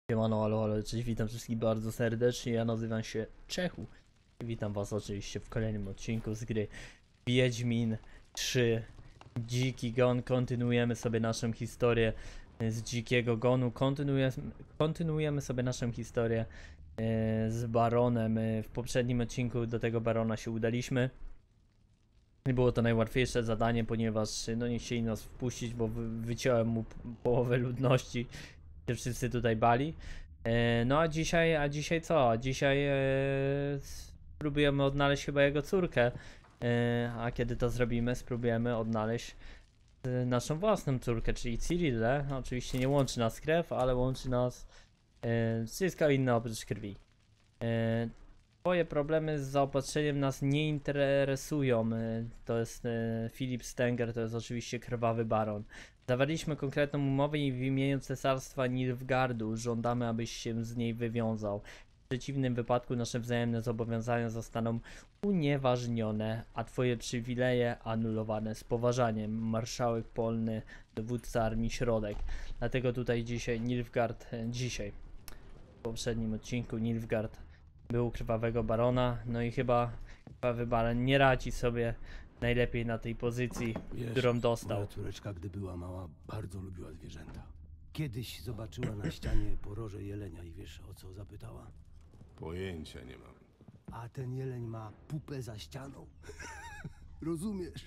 Siemano, alo, cześć, witam wszystkich bardzo serdecznie, ja nazywam się Czechu. Witam was oczywiście w kolejnym odcinku z gry Wiedźmin 3 Dziki Gon. Kontynuujemy sobie naszą historię z Dzikiego Gonu, kontynuujemy sobie naszą historię z Baronem. W poprzednim odcinku do tego Barona się udaliśmy. Nie było to najłatwiejsze zadanie, ponieważ no nie chcieli nas wpuścić, bo wyciąłem mu połowę ludności. Się wszyscy tutaj bali. No a dzisiaj co? Dzisiaj spróbujemy odnaleźć chyba jego córkę. A kiedy to zrobimy, spróbujemy odnaleźć naszą własną córkę, czyli Cyrillę. Oczywiście nie łączy nas krew, ale łączy nas wszystko inne oprócz krwi. Twoje problemy z zaopatrzeniem nas nie interesują. To jest Philip Stenger, to jest oczywiście krwawy baron. Zawarliśmy konkretną umowę i w imieniu cesarstwa Nilfgaardu żądamy, abyś się z niej wywiązał. W przeciwnym wypadku nasze wzajemne zobowiązania zostaną unieważnione, a twoje przywileje anulowane z poważaniem. Marszałek Polny, dowódca Armii Środek. Dlatego tutaj dzisiaj Nilfgaard, w poprzednim odcinku Nilfgaard był u krwawego barona, no i chyba krwawy baron nie radzi sobie najlepiej na tej pozycji, którą dostał. Moja córeczka, gdy była mała, bardzo lubiła zwierzęta. Kiedyś zobaczyła na ścianie poroże jelenia i wiesz, o co zapytała? Pojęcia nie mam. A ten jeleń ma pupę za ścianą. Rozumiesz?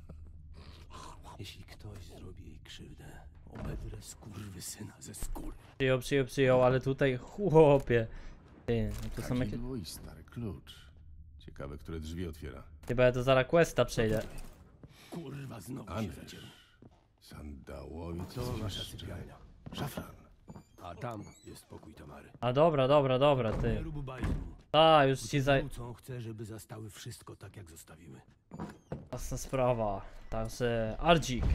Jeśli ktoś zrobi jej krzywdę, obedrę skurwysyna ze skóry. Przyjął, ale tutaj chłopie. Ty, no tu są jakieś... Kadzidło i stary klucz. Ciekawe, które drzwi otwiera. Chyba ja to zaraz questa przejdę. Kurwa, znowu się Andrzej. wyciął. Sandałowiec To nasza jeszcze. sypialnia. Szafran. A tam jest pokój Tamary. A dobra, Nie ty. rób bajdu. A, już ci za... Wrócą, chcę, żeby zastały wszystko tak, jak zostawiły. Jasna sprawa. Także... Ardzik.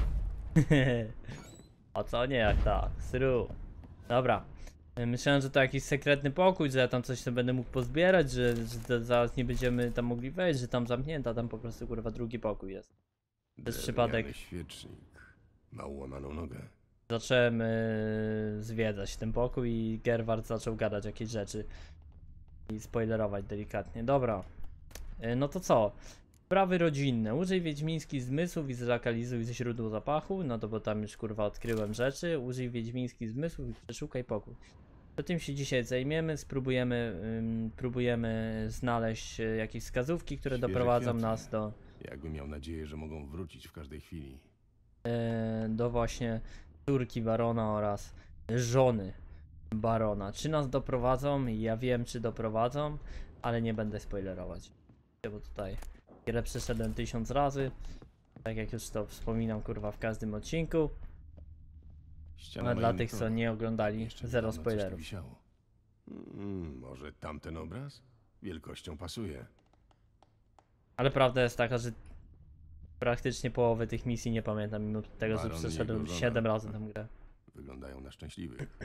A co nie jak tak? Sru. Dobra. Myślałem, że to jakiś sekretny pokój, że ja tam coś sobie będę mógł pozbierać, że zaraz nie będziemy tam mogli wejść, że tam zamknięta, tam po prostu kurwa drugi pokój jest. Przez przypadek Drewniany świecznik. Ma ułamaną nogę. zacząłem zwiedzać ten pokój i Gerward zaczął gadać jakieś rzeczy i spoilerować delikatnie. Dobra, no to co? Sprawy rodzinne. Użyj wiedźmińskich zmysłów i zlokalizuj źródło zapachu. No to bo tam już kurwa odkryłem rzeczy. Użyj wiedźmińskich zmysłów i przeszukaj pokój. To tym się dzisiaj zajmiemy. Próbujemy znaleźć jakieś wskazówki, które Świeże doprowadzą kwiaty. nas do Jakby miał nadzieję, że mogą wrócić w każdej chwili. do właśnie córki barona oraz żony barona. Czy nas doprowadzą? Ja wiem, czy doprowadzą, ale nie będę spoilerować. Bo tutaj grę przeszedłem 1000 razy. Tak jak już to wspominam kurwa w każdym odcinku. Ściana A dla tych, co majętnowa. nie oglądali, Jeszcze zero niedawno coś tu spoilerów. wisiało. Może tamten obraz? Wielkością pasuje. Ale prawda jest taka, że praktycznie połowy tych misji nie pamiętam, mimo tego, że Baron i przeszedłem jego żona. 7 razy tę grę. Wyglądają na szczęśliwych.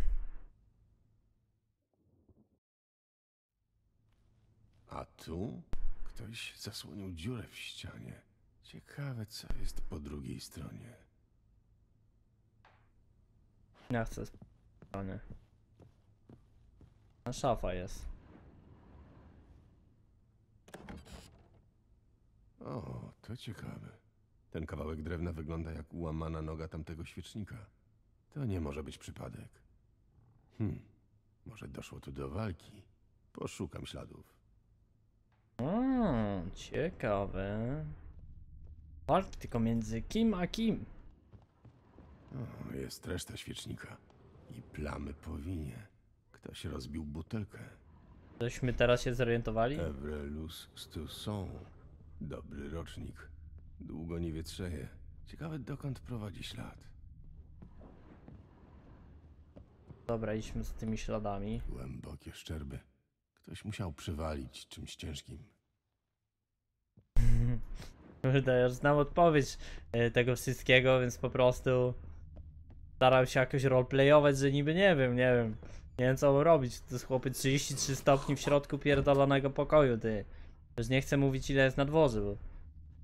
A tu ktoś zasłonił dziurę w ścianie. Ciekawe, co jest po drugiej stronie. Ja chcę spokojnie. A szafa jest. O, to ciekawe. Ten kawałek drewna wygląda jak łamana noga tamtego świecznika. To nie może być przypadek. Może doszło tu do walki. Poszukam śladów. Ciekawe. Walk tylko między kim a kim. O, jest reszta świecznika. I plamy po winie. Ktoś rozbił butelkę. Tośmy teraz się zorientowali? Evrelus Stusson. Dobry rocznik. Długo nie wietrzeje. Ciekawe, dokąd prowadzi ślad. Dobra, idźmy z tymi śladami. Głębokie szczerby. Ktoś musiał przywalić czymś ciężkim. Kurde, ja już znam odpowiedź tego wszystkiego, więc po prostu starał się jakoś roleplayować, że niby nie wiem. Nie wiem co mam robić. To jest chłopy 33 stopni w środku pierdolonego pokoju, ty. Już nie chcę mówić ile jest na dworze, bo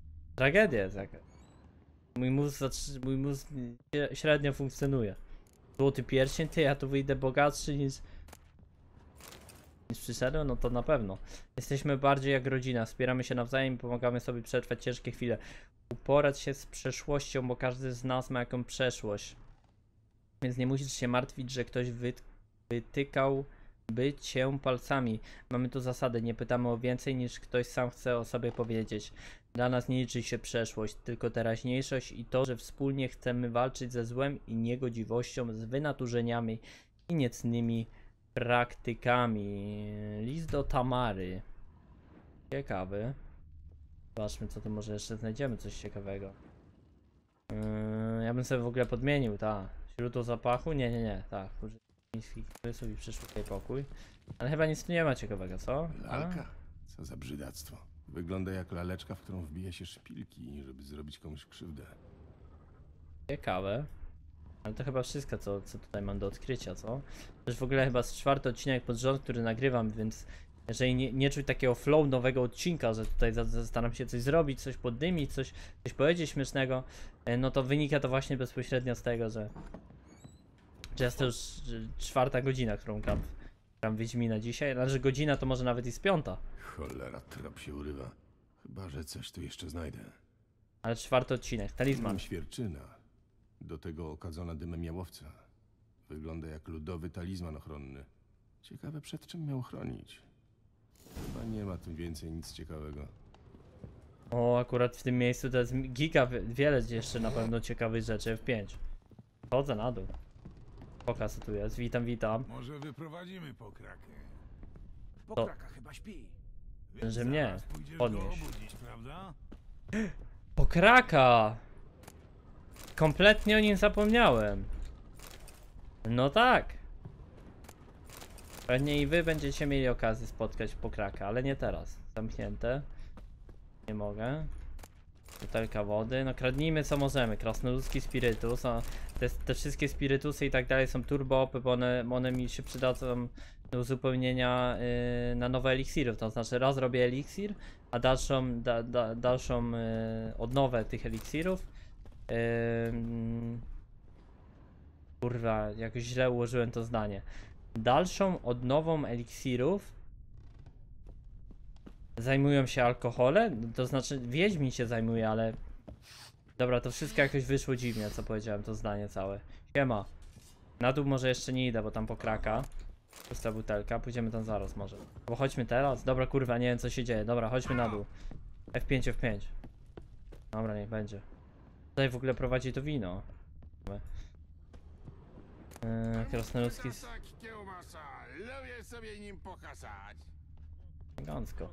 tragedia jest jakaś. Mój mózg średnio funkcjonuje. Złoty pierścień, ty, ja tu wyjdę bogatszy niż przyszedłem, no to na pewno. Jesteśmy bardziej jak rodzina, wspieramy się nawzajem i pomagamy sobie przetrwać ciężkie chwile. Uporać się z przeszłością, bo każdy z nas ma jakąś przeszłość. Więc nie musisz się martwić, że ktoś wytykałby cię palcami. Mamy tu zasadę, nie pytamy o więcej niż ktoś sam chce o sobie powiedzieć. Dla nas nie liczy się przeszłość, tylko teraźniejszość i to, że wspólnie chcemy walczyć ze złem i niegodziwością, z wynaturzeniami i niecnymi praktykami. List do Tamary. Ciekawy. Zobaczmy, co tu może jeszcze znajdziemy, coś ciekawego. Ja bym sobie w ogóle podmienił, tak. Źródło zapachu? Nie, tak. Użyć niskich rysów i przyszły pokój. Ale chyba nic tu nie ma ciekawego, co? Lalka? Co za brzydactwo. Wygląda jak laleczka, w którą wbija się szpilki, żeby zrobić komuś krzywdę. Ciekawe. Ale to chyba wszystko, co tutaj mam do odkrycia, co? To już w ogóle chyba z 4. odcinek pod rząd, który nagrywam, więc jeżeli nie czuć takiego flow nowego odcinka, że tutaj staram się coś zrobić, coś poddymić, coś powiedzieć śmiesznego, no to wynika to właśnie bezpośrednio z tego, że jest to już 4. godzina, którą gram Wiedźmina dzisiaj, znaczy godzina to może nawet i z 5. Cholera, trop się urywa. Chyba, że coś tu jeszcze znajdę. Ale 4. odcinek, talizman. Mam świerczyna. Do tego okadzona dymem jałowca. Wygląda jak ludowy talizman ochronny. Ciekawe, przed czym miał chronić. Chyba nie ma tu więcej nic ciekawego. O, akurat w tym miejscu to jest wiele jeszcze na pewno ciekawych rzeczy. F5. Chodzę na dół. Pokaz tu jest, witam. Może wyprowadzimy pokrakę. Pokraka chyba śpi. Więc Że mnie zaraz pójdziesz podnieś. go obudzić, prawda? Pokraka! Kompletnie o nim zapomniałem. No tak. Pewnie i wy będziecie mieli okazję spotkać pokraka, ale nie teraz. Zamknięte. Nie mogę. Butelka wody. No kradnijmy co możemy. Krasnoludzki spirytus. A te wszystkie spirytusy i tak dalej są turbo OP, bo one mi się przydadzą do uzupełnienia na nowe eliksirów. To znaczy raz robię eliksir, a dalszą odnowę tych eliksirów. Kurwa, jakoś źle ułożyłem to zdanie. Dalszą odnową eliksirów zajmują się alkohole, to znaczy Wiedźmin się zajmuje, ale dobra, to wszystko jakoś wyszło dziwnie, co powiedziałem, to zdanie całe. Siema. Na dół może jeszcze nie idę, bo tam pokraka. Pusta butelka, pójdziemy tam zaraz może. Bo chodźmy teraz. Dobra, kurwa, nie wiem co się dzieje. Dobra, chodźmy na dół. F5. Dobra, niech będzie. Tutaj w ogóle prowadzi to wino. Krasnoludzki... kiełbasa, lubię sobie nim pokazać. Elegancko.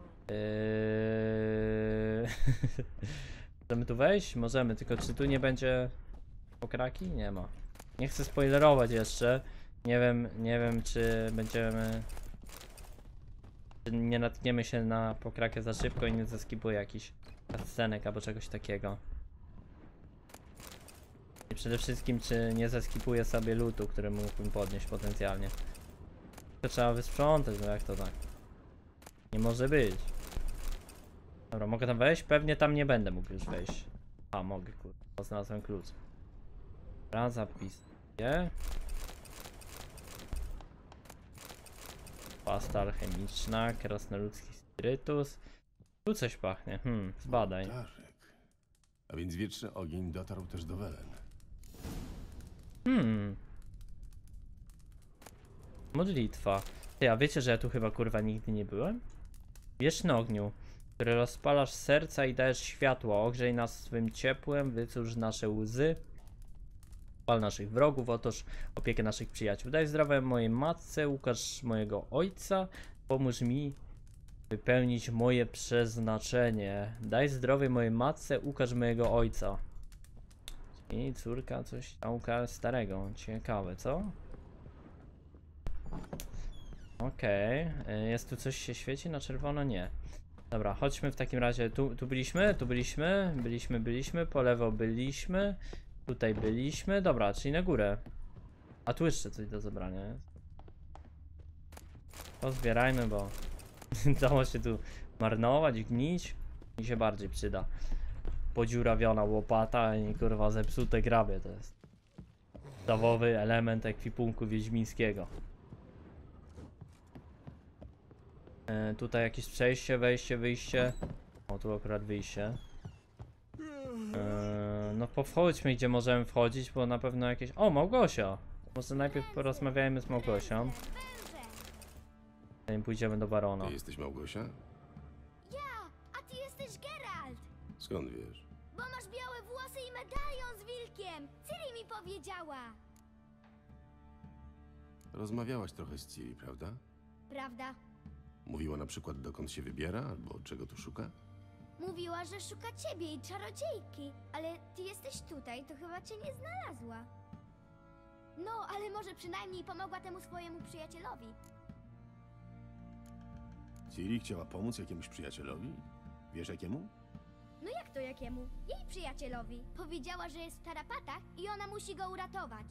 Możemy tu wejść? Możemy, tylko czy tu nie będzie pokraki? Nie ma. Nie chcę spoilerować jeszcze. Nie wiem czy będziemy... Czy nie natkniemy się na pokrakę za szybko i nie zeskipuje jakiś scenek albo czegoś takiego. I przede wszystkim czy nie zeskipuję sobie lootu, który mógłbym podnieść potencjalnie. To trzeba wysprzątać, no jak to tak? Nie może być. Dobra, mogę tam wejść? Pewnie tam nie będę mógł już wejść. A, mogę, kurde. Znalazłem klucz. Dobra, zapis. Nie? Pasta alchemiczna, krasnoludzki spirytus. Tu coś pachnie. Zbadaj. Ołtarzyk. A więc wieczny ogień dotarł też do Welen. Modlitwa. Ty, a wiecie, że ja tu chyba kurwa nigdy nie byłem? Wieczny ogniu, który rozpalasz serca i dajesz światło, ogrzej nas swym ciepłem, wycóż nasze łzy, pal naszych wrogów, otoż opiekę naszych przyjaciół. Daj zdrowie mojej matce, ukaż mojego ojca, pomóż mi wypełnić moje przeznaczenie. Daj zdrowie mojej matce, ukaż mojego ojca. I córka coś nauka starego. Ciekawe, co? Okej, jest tu coś się świeci na czerwono? Nie. Dobra, chodźmy w takim razie. Tu byliśmy, po lewo byliśmy, tutaj byliśmy. Dobra, czyli na górę. A tu jeszcze coś do zebrania jest. To zbierajmy, bo dało się tu marnować, gnić. Mi się bardziej przyda. Podziurawiona łopata i kurwa zepsute grabie to jest. podstawowy element ekwipunku wiedźmińskiego. Tutaj jakieś przejście, wejście, wyjście. O, tu akurat wyjście. No powchodźmy gdzie możemy wchodzić, bo na pewno jakieś... O, Małgosia! Może najpierw porozmawiajmy z Małgosią, zanim pójdziemy do barona. Ty jesteś Małgosia? Ja, a ty jesteś Geralt, Skąd wiesz? bo masz białe włosy i medalion z wilkiem. Ciri mi powiedziała. Rozmawiałaś trochę z Ciri, prawda? Prawda? Mówiła na przykład dokąd się wybiera, albo czego tu szuka? Mówiła, że szuka ciebie i czarodziejki, ale ty jesteś tutaj, to chyba cię nie znalazła. No, ale może przynajmniej pomogła temu swojemu przyjacielowi. Ciri chciała pomóc jakiemuś przyjacielowi? Wiesz jakiemu? No jak to jakiemu? Jej przyjacielowi. Powiedziała, że jest w tarapatach i ona musi go uratować.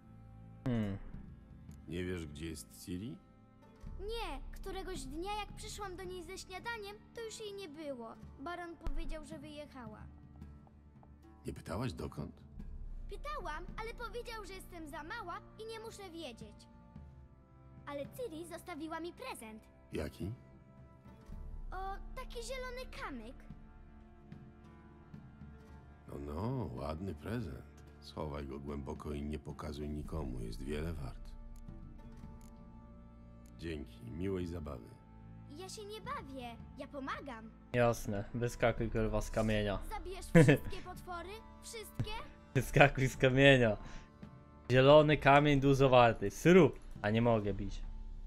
Nie wiesz, gdzie jest Ciri? Nie, któregoś dnia jak przyszłam do niej ze śniadaniem, to już jej nie było. Baron powiedział, że wyjechała. Nie pytałaś dokąd? Pytałam, ale powiedział, że jestem za mała i nie muszę wiedzieć. Ale Ciri zostawiła mi prezent. Jaki? O, taki zielony kamyk. No, ładny prezent. Schowaj go głęboko i nie pokazuj nikomu, jest wiele wart. Dzięki, miłej zabawy. Ja się nie bawię, ja pomagam. Jasne, wyskakuj kurwa z kamienia. Zabierz wszystkie potwory? Wszystkie? Wyskakuj z kamienia. Zielony kamień dużo warty. Srób! A nie mogę bić.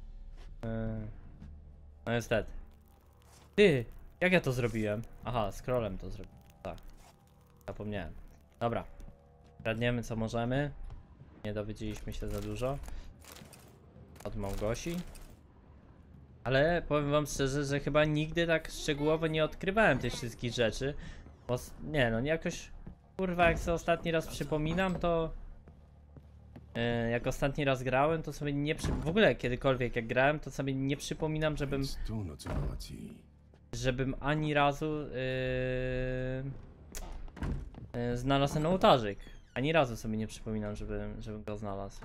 No niestety. Ty! Jak ja to zrobiłem? Aha, scrollem to zrobiłem. Tak. Zapomniałem. Dobra. Kradniemy co możemy. Nie dowiedzieliśmy się za dużo. Od Małgosi. Ale powiem wam szczerze, że chyba nigdy tak szczegółowo nie odkrywałem tych wszystkich rzeczy. Bo nie no, jakoś... Kurwa, jak sobie ostatni raz przypominam, to... jak ostatni raz grałem, to sobie nie w ogóle kiedykolwiek jak grałem, to sobie nie przypominam, Więc tu nocowała Ciri. żebym ani razu znalazł ten ołtarzyk. Ani razu sobie nie przypominam, żebym go znalazł.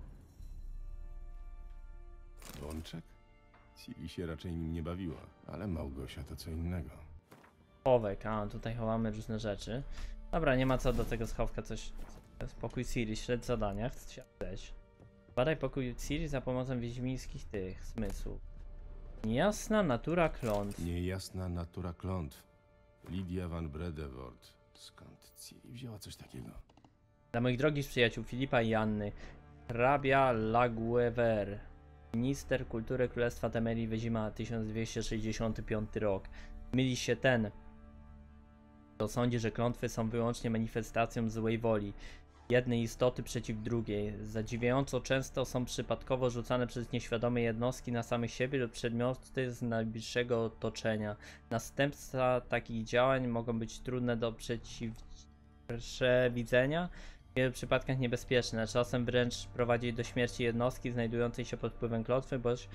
Łączek? Ciri się raczej nim nie bawiła, ale Małgosia to co innego. Schowek, a tutaj chowamy różne rzeczy. Dobra, nie ma co do tego schowka coś... Pokój Ciri, śledź zadania, chcę się. Badaj pokój Ciri za pomocą wiedźmińskich tych zmysłów. Niejasna natura klątw. Niejasna natura klątw. Lydia van Bredewort. Skąd Ciri wzięła coś takiego? Dla moich drogich przyjaciół Filipa i Anny, hrabia Laguever, minister kultury Królestwa Temerii Wyzima 1265 rok. Myli się ten, kto sądzi, że klątwy są wyłącznie manifestacją złej woli jednej istoty przeciw drugiej. Zadziwiająco często są przypadkowo rzucane przez nieświadome jednostki na samych siebie lub przedmioty z najbliższego otoczenia. Następstwa takich działań mogą być trudne do przewidzenia, w wielu przypadkach niebezpieczne, czasem wręcz prowadzić do śmierci jednostki znajdującej się pod wpływem klątwy, bądź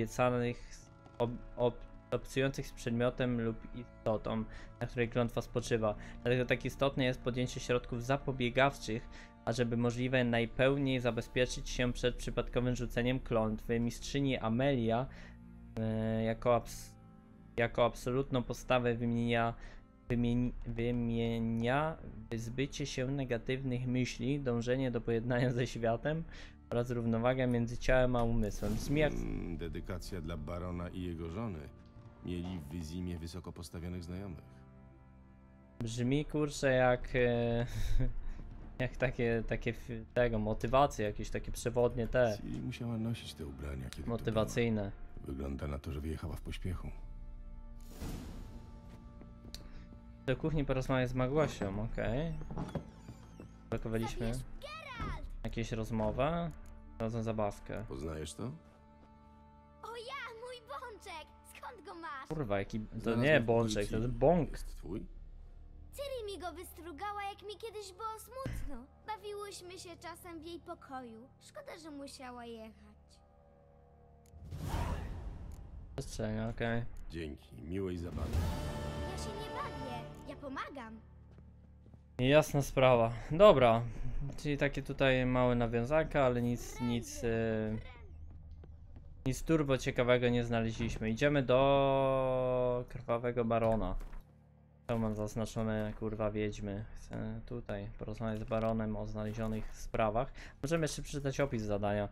obcujących z przedmiotem lub istotą, na której klątwa spoczywa. Dlatego tak istotne jest podjęcie środków zapobiegawczych, ażeby możliwe najpełniej zabezpieczyć się przed przypadkowym rzuceniem klątwy. Mistrzyni Amelia jako absolutną postawę wymienia wyzbycie się negatywnych myśli, dążenie do pojednania ze światem oraz równowaga między ciałem a umysłem. Brzmi jak... Dedykacja dla barona i jego żony. Mieli w Wyzimie wysoko postawionych znajomych. Brzmi kurczę jak... jak takie tego, motywacje, jakieś takie przewodnie te, Ciri musiała nosić te ubrania, kiedy motywacyjne. to było. Wygląda na to, że wyjechała w pośpiechu. Do kuchni porozmawiać z Małgosią, okej. Blokowaliśmy Zabierz Geralt! jakieś rozmowę. Razem zabawkę. Poznajesz to? O ja, mój bączek! Skąd go masz? Kurwa, jaki... To Znalazłem nie w bączek, to Ciri. jest bąk. Jest twój? Ciri mi go wystrugała, jak mi kiedyś było smutno. Bawiłyśmy się czasem w jej pokoju. Szkoda, że musiała jechać. Przestrzenia, okej. Dzięki, miłej zabawy. Ja się nie bawię, ja pomagam. Jasna sprawa. Dobra, czyli takie tutaj małe nawiązanka, ale nic turbo ciekawego nie znaleźliśmy. Idziemy do Krwawego Barona. To mam zaznaczone, kurwa, wiedźmy. Chcę tutaj porozmawiać z baronem o znalezionych sprawach. Możemy jeszcze przeczytać opis zadania.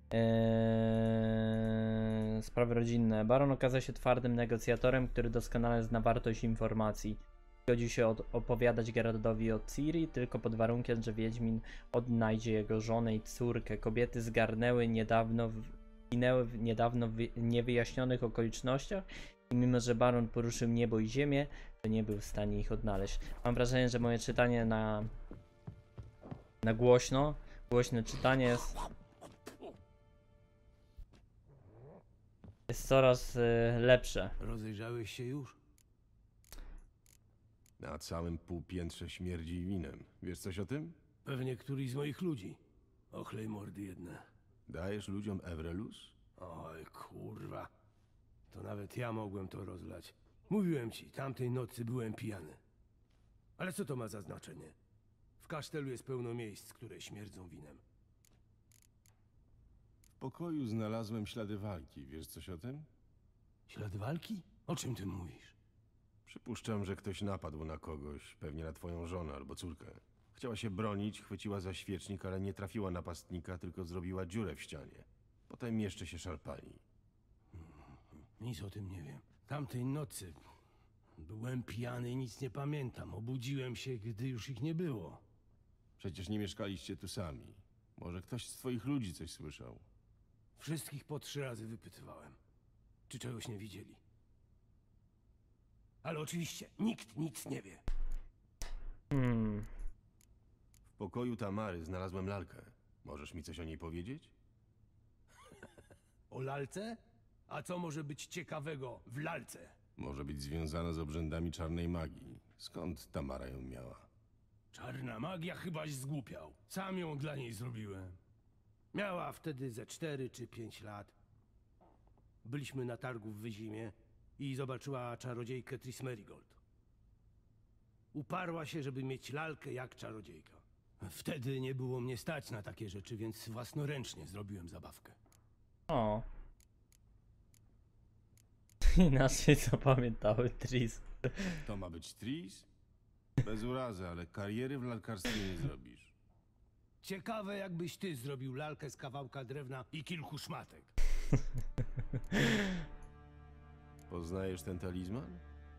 Sprawy rodzinne. Baron okazał się twardym negocjatorem, który doskonale zna wartość informacji. Zgodził się opowiadać Geraldowi o Ciri tylko pod warunkiem, że Wiedźmin odnajdzie jego żonę i córkę. Kobiety zginęły w niedawno niewyjaśnionych okolicznościach i mimo, że baron poruszył niebo i ziemię, to nie był w stanie ich odnaleźć. Mam wrażenie, że moje czytanie na głośne czytanie jest coraz lepsze. Rozejrzałeś się już? Na całym półpiętrze śmierdzi winem. Wiesz coś o tym? Pewnie któryś z moich ludzi. Ochlej mordy jedne. Dajesz ludziom Evrelus? Oj, kurwa. To nawet ja mogłem to rozlać. Mówiłem ci, tamtej nocy byłem pijany. Ale co to ma za znaczenie? W kasztelu jest pełno miejsc, które śmierdzą winem. W pokoju znalazłem ślady walki. Wiesz coś o tym? Ślad walki? O czym ty mówisz? Przypuszczam, że ktoś napadł na kogoś, pewnie na twoją żonę albo córkę. Chciała się bronić, chwyciła za świecznik, ale nie trafiła napastnika, tylko zrobiła dziurę w ścianie. Potem jeszcze się szarpali. Nic o tym nie wiem. Tamtej nocy byłem pijany i nic nie pamiętam. Obudziłem się, gdy już ich nie było. Przecież nie mieszkaliście tu sami. Może ktoś z twoich ludzi coś słyszał. Wszystkich po 3 razy wypytywałem. Czy czegoś nie widzieli? Ale oczywiście nikt nic nie wie. W pokoju Tamary znalazłem lalkę. Możesz mi coś o niej powiedzieć? O lalce? A co może być ciekawego w lalce? Może być związana z obrzędami czarnej magii. Skąd Tamara ją miała? Czarna magia chybaś zgłupiał. Sam ją dla niej zrobiłem. Miała wtedy ze 4 czy 5 lat. Byliśmy na targu w Wyzimie i zobaczyła czarodziejkę Tris Merigold. Uparła się, żeby mieć lalkę jak czarodziejka. Wtedy nie było mnie stać na takie rzeczy, więc własnoręcznie zrobiłem zabawkę. O. Inaczej zapamiętały Tris. To ma być Tris? Bez urazy, ale kariery w lalkarstwie nie zrobisz. Ciekawe, jakbyś ty zrobił lalkę z kawałka drewna i kilku szmatek. Poznajesz ten talizman?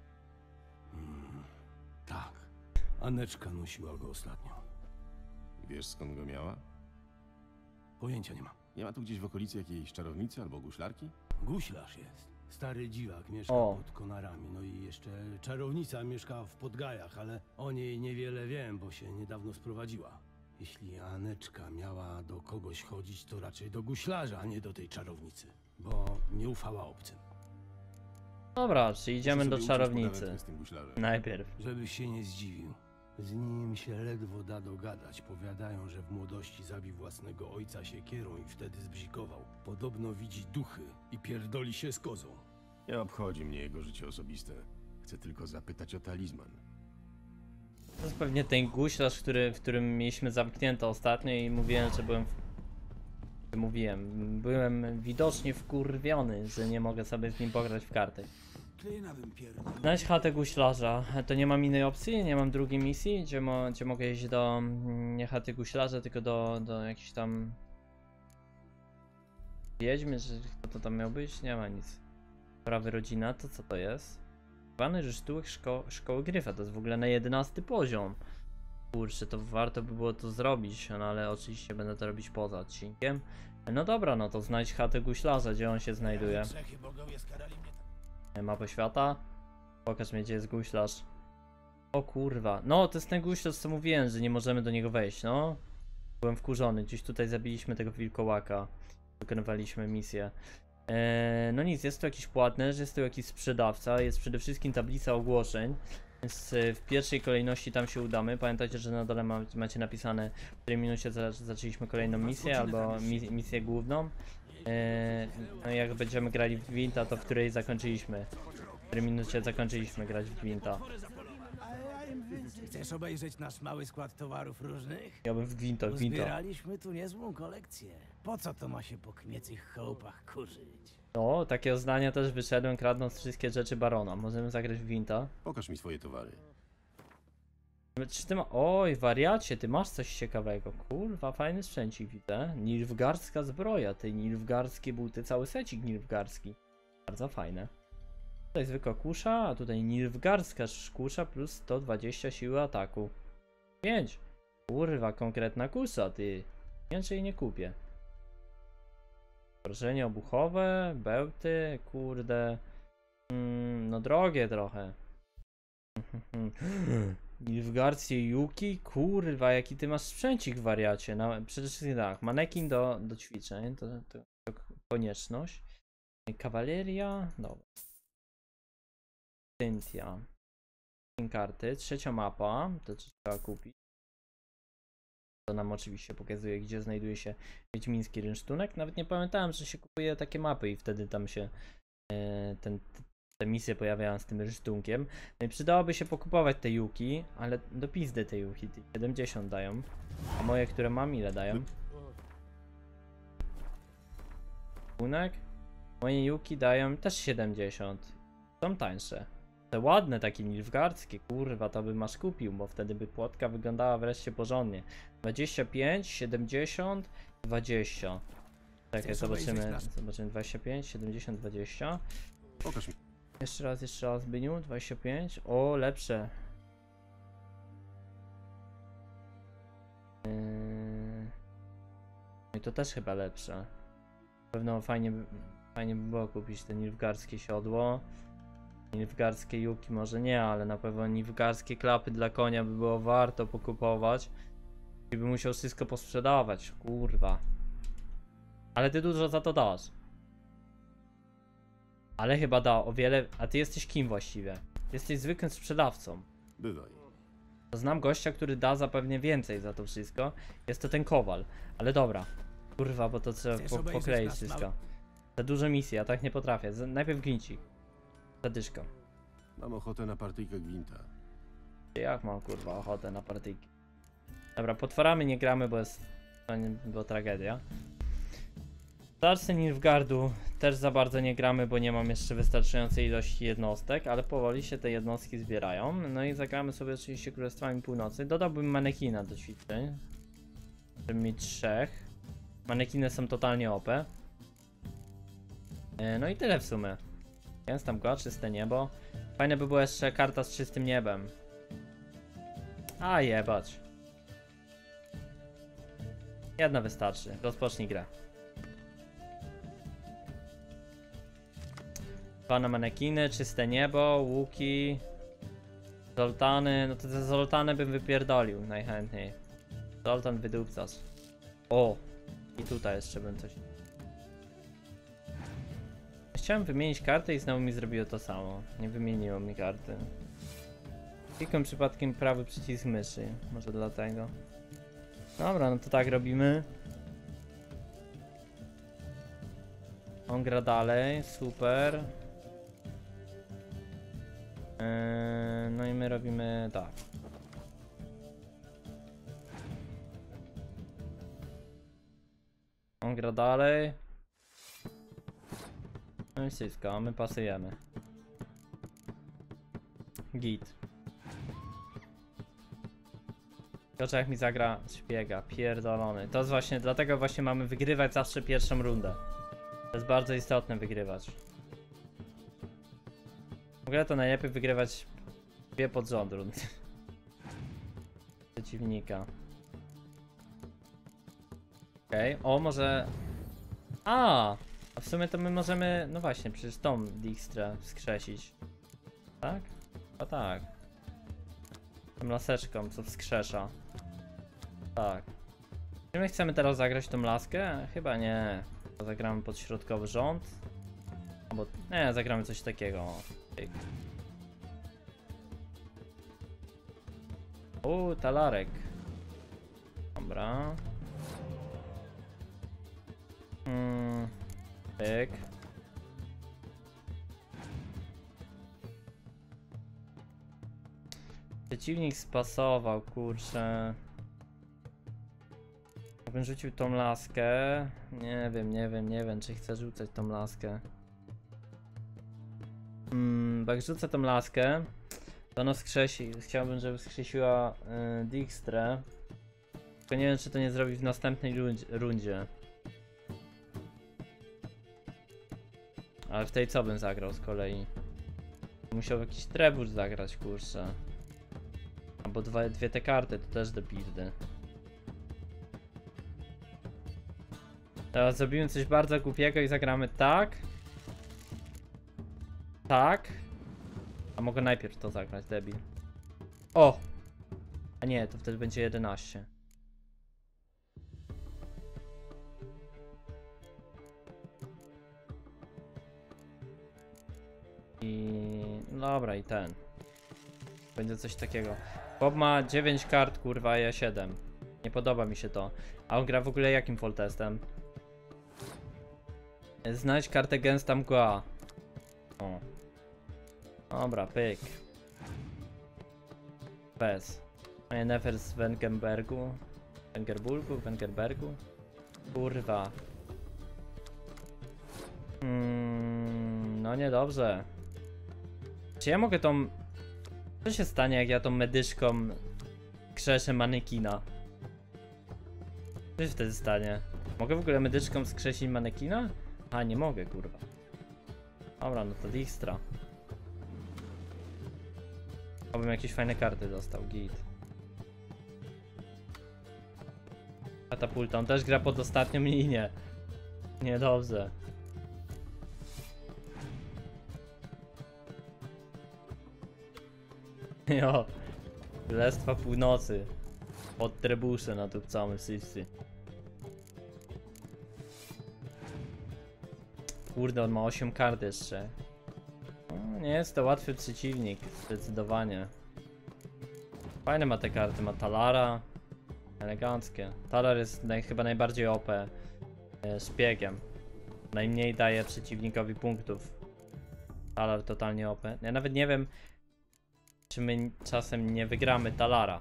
Tak. Aneczka nosiła go ostatnio. Wiesz, skąd go miała? Pojęcia nie mam. Nie ma tu gdzieś w okolicy jakiejś czarownicy albo guślarki? Guślarz jest. Stary dziwak mieszka O. pod konarami. No i jeszcze czarownica mieszka w Podgajach, ale o niej niewiele wiem, bo się niedawno sprowadziła. Jeśli Aneczka miała do kogoś chodzić, to raczej do guślarza, a nie do tej czarownicy. Bo nie ufała obcym. Dobra, czy idziemy Muszę do sobie uciąć czarownicy. pogawędkę z tym guślarzem. Najpierw. Żebyś się nie zdziwił. Z nim się ledwo da dogadać. Powiadają, że w młodości zabił własnego ojca siekierą i wtedy zbzikował. Podobno widzi duchy i pierdoli się z kozą. Nie obchodzi mnie jego życie osobiste. Chcę tylko zapytać o talizman. To jest pewnie ten guślarz, w którym mieliśmy zamknięte ostatnio i mówiłem, że byłem widocznie wkurwiony, że nie mogę sobie z nim pograć w karty. Znajdź chatę guślarza. To nie mam innej opcji? Nie mam drugiej misji? Gdzie mogę iść do... nie chaty guślarza, tylko do jakichś tam... Wiedźmy, czy kto to tam miał być? Nie ma nic. Sprawy rodzina, to co to jest? Zwany rysztułek szkoły Gryfa, to jest w ogóle na 11 poziom. Kurczę, to warto by było to zrobić, no ale oczywiście będę to robić poza odcinkiem. No dobra, no to znajdź chatę guślarza, gdzie on się znajduje. Mapę świata. Pokaż mi, gdzie jest guślarz. O kurwa, no to jest ten guślarz, co mówiłem, że nie możemy do niego wejść, no. Byłem wkurzony, gdzieś tutaj zabiliśmy tego wilkołaka. Wykonywaliśmy misję. No nic, jest tu jakiś płatnerz, jest tu jakiś sprzedawca, jest przede wszystkim tablica ogłoszeń, więc w pierwszej kolejności tam się udamy. Pamiętajcie, że na dole macie napisane, w której minucie zaczęliśmy kolejną misję, albo misję główną. No i jak będziemy grali w Gwinta, to w której zakończyliśmy, w której minucie zakończyliśmy grać w Gwinta. Chcesz obejrzeć nasz mały skład towarów różnych? Ja bym w gwinto. Zbieraliśmy tu niezłą kolekcję. Po co to ma się po kmiecych chałupach kurzyć? No, takiego zdania też wyszedłem, kradnąc wszystkie rzeczy barona. Możemy zagrać w gwinta. Pokaż mi swoje towary. Czy ty ma... Oj, wariacie, ty masz coś ciekawego. Kurwa, fajny sprzęcik widzę. Nilfgaardzka zbroja, ty nilfgaardzkie buty, cały secik nilfgaardzki. Bardzo fajne. Tutaj zwykła kusza, a tutaj nilfgaardzka kusza plus 120 siły ataku. 5. Kurwa, konkretna kusza, ty. Więcej nie kupię. Wrażenie obuchowe, bełty, kurde. No drogie trochę. Nilfgaardzkie Yuki? Kurwa, jaki ty masz sprzęcik, wariacie. Przede wszystkim tak, manekin do ćwiczeń, to konieczność. Kawaleria, dobra. Cynthia. Karty, trzecia mapa, to trzeba kupić. To nam oczywiście pokazuje, gdzie znajduje się wiedźmiński rynsztunek. Nawet nie pamiętałem, że się kupuje takie mapy i wtedy tam się te misje pojawiają z tym rynsztunkiem. No i przydałoby się pokupować te Yuki, ale do pizdy te Yuki 70 dają. A moje, które mam, ile dają? Rynsztunek? Moje Yuki dają też 70. Są tańsze. Te ładne takie nilfgaardzkie, kurwa, to bym aż kupił, bo wtedy by płotka wyglądała wreszcie porządnie. 25, 70, 20. Czekaj, zobaczymy 25, 70, 20. Pokaż mi. Jeszcze raz, Byniu, 25. O, lepsze. No i to też chyba lepsze. Na pewno fajnie by było kupić te nilfgaardzkie siodło. Nilfgaardzkie Yuki może nie, ale na pewno nilfgaardzkie klapy dla konia by było warto pokupować. I by musiał wszystko posprzedawać, kurwa. Ale ty dużo za to dasz. Ale chyba da o wiele... A ty jesteś kim właściwie? Jesteś zwykłym sprzedawcą. Bywaj. To znam gościa, który da zapewne więcej za to wszystko. Jest to ten kowal. Ale dobra. Kurwa, bo to trzeba pokleić wszystko. Za duże misje, ja tak nie potrafię. Najpierw gwincik. Zadyszka. Mam ochotę na partyjkę gwinta. Jak mam kurwa ochotę na partyjki? Dobra, potworami nie gramy, bo jest... To nie była tragedia. Starcy Nilfgaardu też za bardzo nie gramy, bo nie mam jeszcze wystarczającej ilości jednostek, ale powoli się te jednostki zbierają. No i zagramy sobie oczywiście Królestwami Północy. Dodałbym manekina do ćwiczeń. Żeby mieć 3. Manekiny są totalnie OP. No i tyle w sumie. Jest tam go, czyste niebo. Fajne by była jeszcze karta z czystym niebem. A jebać. Jedna wystarczy. Rozpocznij grę. 2 na manekiny, czyste niebo, łuki, zoltany. No to te zoltany bym wypierdolił najchętniej. Zoltan wydupcasz. O! I tutaj jeszcze bym coś... Chciałem wymienić kartę i znowu mi zrobiło to samo. Nie wymieniło mi karty. Klikam przypadkiem prawy przycisk myszy. Może dlatego. Dobra, no to tak robimy. On gra dalej, super. No i my robimy tak. On gra dalej. No i wszystko, a my pasujemy. Git. Zobaczę jak mi zagra szpiega, pierdolony. To jest właśnie, dlatego właśnie mamy wygrywać zawsze pierwszą rundę. To jest bardzo istotne wygrywać. W ogóle to najlepiej wygrywać 2 pod rząd rundy. Przeciwnika. Okej, o może... A w sumie to my możemy, no właśnie, przecież tą Dijkstrę wskrzesić. Tak? A tak. Tą laseczką, co wskrzesza. Tak. Czy my chcemy teraz zagrać tą laskę? Chyba nie. To zagramy pod środkowy rząd. Albo nie, zagramy coś takiego. Talarek. Dobra. Pyk. Przeciwnik spasował, kurczę. Jakbym rzucił tą laskę. Nie wiem, czy chcę rzucać tą laskę. Bo jak rzucę tą laskę, to ona wskrzesi. Chciałbym, żeby wskrzesiła Dijkstrę. Tylko nie wiem, czy to nie zrobi w następnej rundzie. Ale w tej co bym zagrał z kolei? Musiał jakiś trebusz zagrać, kurczę. Albo dwie te karty, to też do pizdy. Teraz zrobimy coś bardzo głupiego i zagramy tak. Tak. A mogę najpierw to zagrać, debil. O! A nie, to wtedy będzie 11. Dobra, i ten. Będzie coś takiego. Bob ma 9 kart, kurwa, a ja 7. Nie podoba mi się to. A on gra w ogóle jakim foltestem? Znajdź kartę gęsta mgła. O. Dobra, pyk. Bez. Nefer z Wengerbergu. Wengerbergu. Kurwa. No niedobrze. Czy ja mogę tą... Co się stanie, jak ja tą medyszką krzeszę manekina? Co się wtedy stanie? Mogę w ogóle medyczką skrzesić manekina? A, nie mogę, kurwa. Dobra, no to Dijkstra. Obym jakieś fajne karty dostał, git. Katapulta, on też gra pod ostatnią linię. Niedobrze. Jo. Królestwa Północy. Pod trebusze natupcamy wszyscy. Kurde, on ma 8 kart jeszcze. No, nie jest to łatwy przeciwnik, zdecydowanie. Fajne ma te karty, ma Talara. Eleganckie. Talar jest chyba najbardziej OP szpiegiem. Najmniej daje przeciwnikowi punktów. Talar totalnie OP. Ja nawet nie wiem, czy my czasem nie wygramy Talara.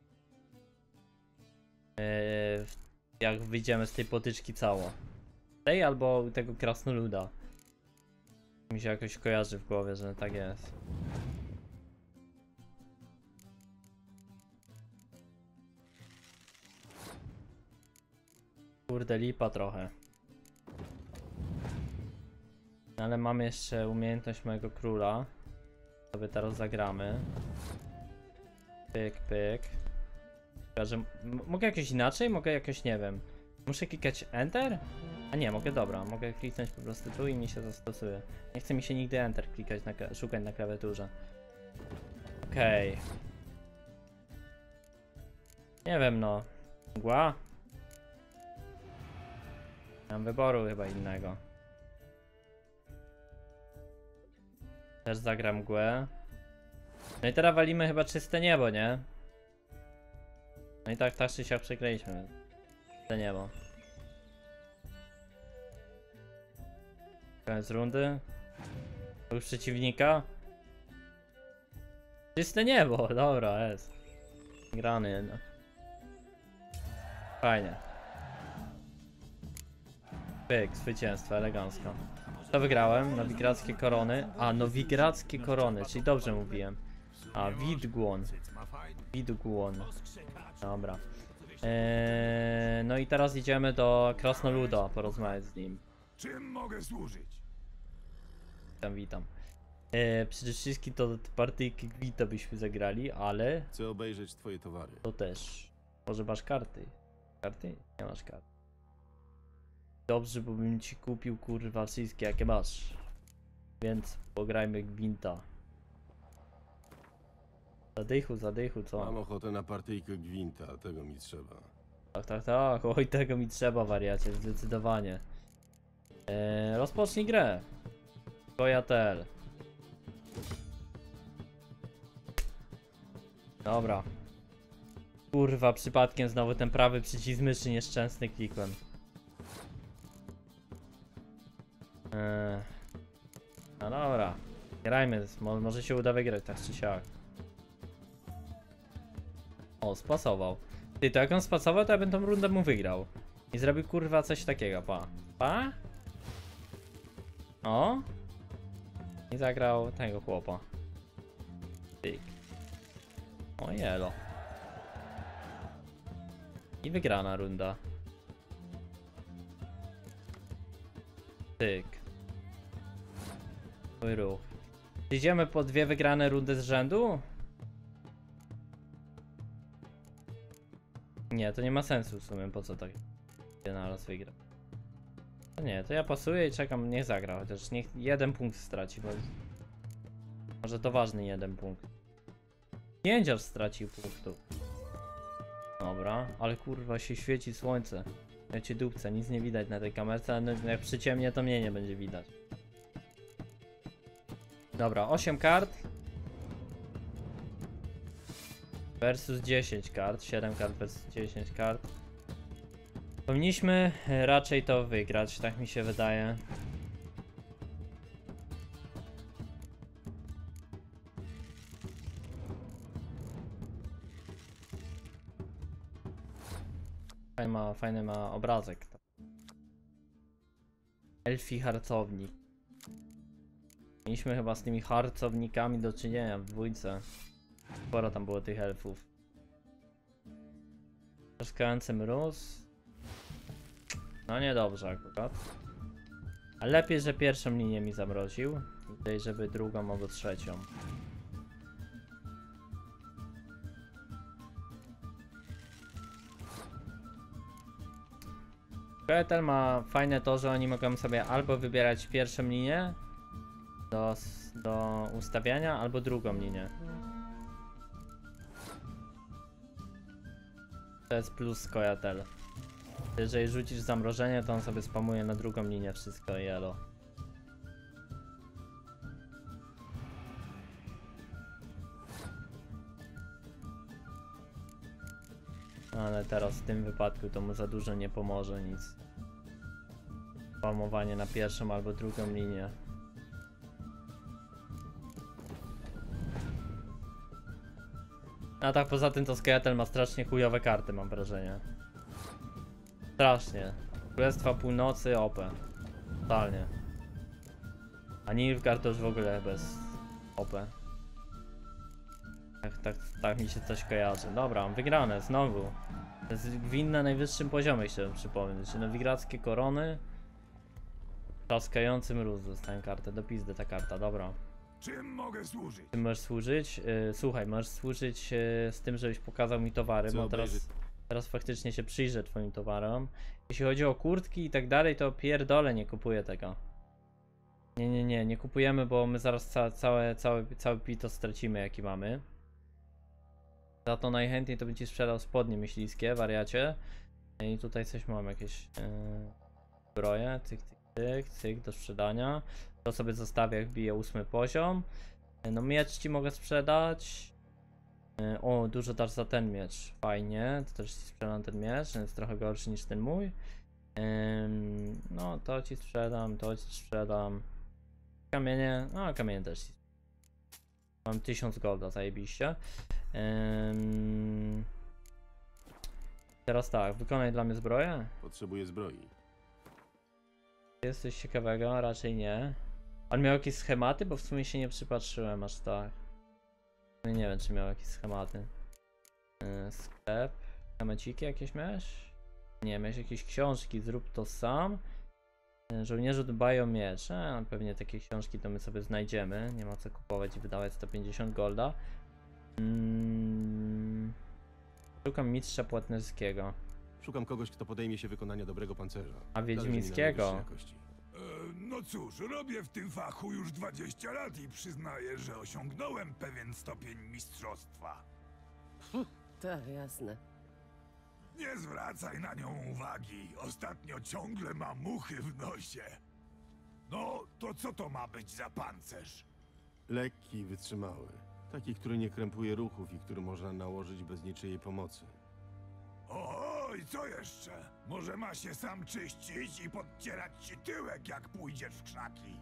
Jak wyjdziemy z tej potyczki cało. Tej albo tego krasnoluda. Mi się jakoś kojarzy w głowie, że tak jest. Kurde, lipa trochę. Ale mamy jeszcze umiejętność mojego króla. Sobie teraz zagramy. Pyk, pyk. Mogę jakoś inaczej? Mogę jakoś, nie wiem. Muszę klikać Enter? A nie, mogę, dobra. Mogę kliknąć po prostu tu i mi się zastosuje. Nie chce mi się nigdy Enter klikać, szukać na klawiaturze. Okej. Nie wiem, no. Mgła? Nie mam wyboru chyba innego. Też zagram mgłę. No i teraz walimy chyba czyste niebo, nie? No i tak czy siak przegraliśmy. Czyste niebo. Koniec rundy. Już przeciwnika. Czyste niebo, dobra, jest. Grany jednak. Fajnie. Pyk, zwycięstwo, elegancko. To wygrałem, nowigradzkie korony. A, nowigradzkie korony, czyli dobrze mówiłem. A, Widgłon. Widgłon. Dobra. No i teraz idziemy do Krasnoluda, porozmawiać z nim. Czym mogę służyć? Witam. Przede wszystkim to partyjki Gwita byśmy zagrali, ale Chcę obejrzeć twoje towary. to też. Może masz karty? Karty? Nie masz kart. Dobrze, bo bym ci kupił, kurwa, wszystkie jakie masz. Więc pograjmy Gwinta. Zadychu, co? Mam ochotę na partyjkę gwinta, tego mi trzeba. Tak, oj, tego mi trzeba, wariacie, zdecydowanie. Rozpocznij grę. Kojatel. Dobra. Kurwa, przypadkiem znowu ten prawy przycisk myszy nieszczęsny klikłem. No dobra. Grajmy, może się uda wygrać tak czy siak. O, spasował. Ty, to jak on spasował, to ja bym tą rundę mu wygrał. I zrobił kurwa coś takiego, pa. Pa? O? I zagrał tego chłopa. Tyk. O jelo. I wygrana runda. Tyk. Twój ruch. Idziemy po 2 wygrane rundy z rzędu? Nie, to nie ma sensu w sumie, po co tak naraz wygra. To nie, to ja pasuję i czekam, niech zagra, chociaż niech 1 punkt straci, bo może to ważny 1 punkt. 5 aż stracił punktów. Dobra, ale kurwa się świeci słońce. Ja cię dupce, nic nie widać na tej kamerce, ale jak przyciemnie to mnie nie będzie widać. Dobra, 8 kart. Versus 10 kart, 7 kart versus 10 kart. Powinniśmy raczej to wygrać, tak mi się wydaje. Fajny ma obrazek. Elfi harcownik. Mieliśmy chyba z tymi harcownikami do czynienia w dwójce. Sporo tam było tych elfów. Troszkę mróz. No niedobrze akurat. A lepiej, że pierwszą linię mi zamroził. Tutaj, żeby drugą albo trzecią. Koetel ma fajne to, że oni mogą sobie albo wybierać pierwszą linię do ustawiania, albo drugą linię. To jest plus Koetel. Jeżeli rzucisz zamrożenie, to on sobie spamuje na drugą linię wszystko i elo. Ale teraz w tym wypadku to mu za dużo nie pomoże nic. Spamowanie na pierwszą albo drugą linię. A tak poza tym to Skeetel ma strasznie chujowe karty, mam wrażenie. Strasznie. Królestwa Północy OP. Totalnie. A Nilfgaard to już w ogóle bez OP. Tak mi się coś kojarzy. Dobra, wygrane znowu. To jest win na najwyższym poziomie, chciałem przypomnieć. Nowigradzkie korony. Trzaskający mróz. Dostałem kartę do pizdy, ta karta, dobra. Czym mogę służyć? Ty możesz służyć? Słuchaj, możesz służyć z tym, żebyś pokazał mi towary, Co bo obejrzy- teraz faktycznie się przyjrzę twoim towarom. Jeśli chodzi o kurtki i tak dalej, to pierdolę, nie kupuję tego. Nie kupujemy, bo my zaraz cały pito stracimy, jaki mamy. Za to najchętniej to bym ci sprzedał spodnie myśliwskie, wariacie. I tutaj coś mam, jakieś zbroje, cyk, do sprzedania. To sobie zostawię, jak bije 8 poziom. No miecz ci mogę sprzedać. O, dużo dasz za ten miecz. Fajnie, to też ci sprzedam ten miecz, jest trochę gorszy niż ten mój. No to ci sprzedam, to ci sprzedam. Kamienie, no kamienie też ci. Mam 1000 golda, zajebiście. Teraz tak, wykonaj dla mnie zbroję. Potrzebuję zbroi. Jest coś ciekawego? Raczej nie. On miał jakieś schematy? Bo w sumie się nie przypatrzyłem aż tak. Nie wiem, czy miał jakieś schematy. Sklep. Schemaciki jakieś miałeś? Nie, miałeś jakieś książki. Zrób to sam. Żołnierze dbają o miecz. Pewnie takie książki to my sobie znajdziemy. Nie ma co kupować i wydawać 150 golda. Szukam mistrza płatnerskiego. Szukam kogoś, kto podejmie się wykonania dobrego pancerza. A Zależy mi na wiedźmińskiego? najwyższej jakości. No cóż, robię w tym fachu już 20 lat i przyznaję, że osiągnąłem pewien stopień mistrzostwa. Tak, jasne. Nie zwracaj na nią uwagi. Ostatnio ciągle ma muchy w nosie. No, to co to ma być za pancerz? Lekki i wytrzymały. Taki, który nie krępuje ruchów i który można nałożyć bez niczyjej pomocy. Oj, co jeszcze? Może ma się sam czyścić i podcierać ci tyłek, jak pójdziesz w krzaki.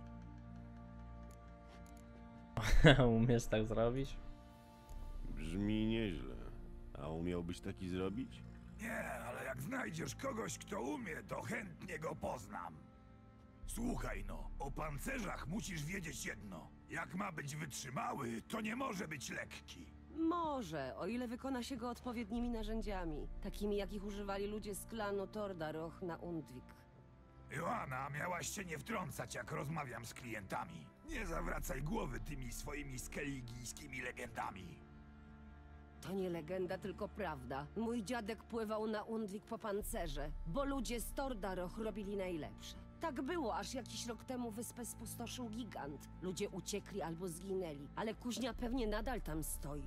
Umiesz tak zrobić? Brzmi nieźle. A umiałbyś taki zrobić? Nie, ale jak znajdziesz kogoś, kto umie, to chętnie go poznam. Słuchaj no, o pancerzach musisz wiedzieć jedno. Jak ma być wytrzymały, to nie może być lekki. Może, o ile wykona się go odpowiednimi narzędziami, takimi jakich używali ludzie z klanu Tordaroch na Undvik. Joanna, miałaś się nie wtrącać, jak rozmawiam z klientami. Nie zawracaj głowy tymi swoimi skeligijskimi legendami. To nie legenda, tylko prawda. Mój dziadek pływał na Undvik po pancerze, bo ludzie z Tordaroch robili najlepsze. Tak było, aż jakiś rok temu wyspę spustoszył gigant. Ludzie uciekli albo zginęli, ale kuźnia pewnie nadal tam stoi.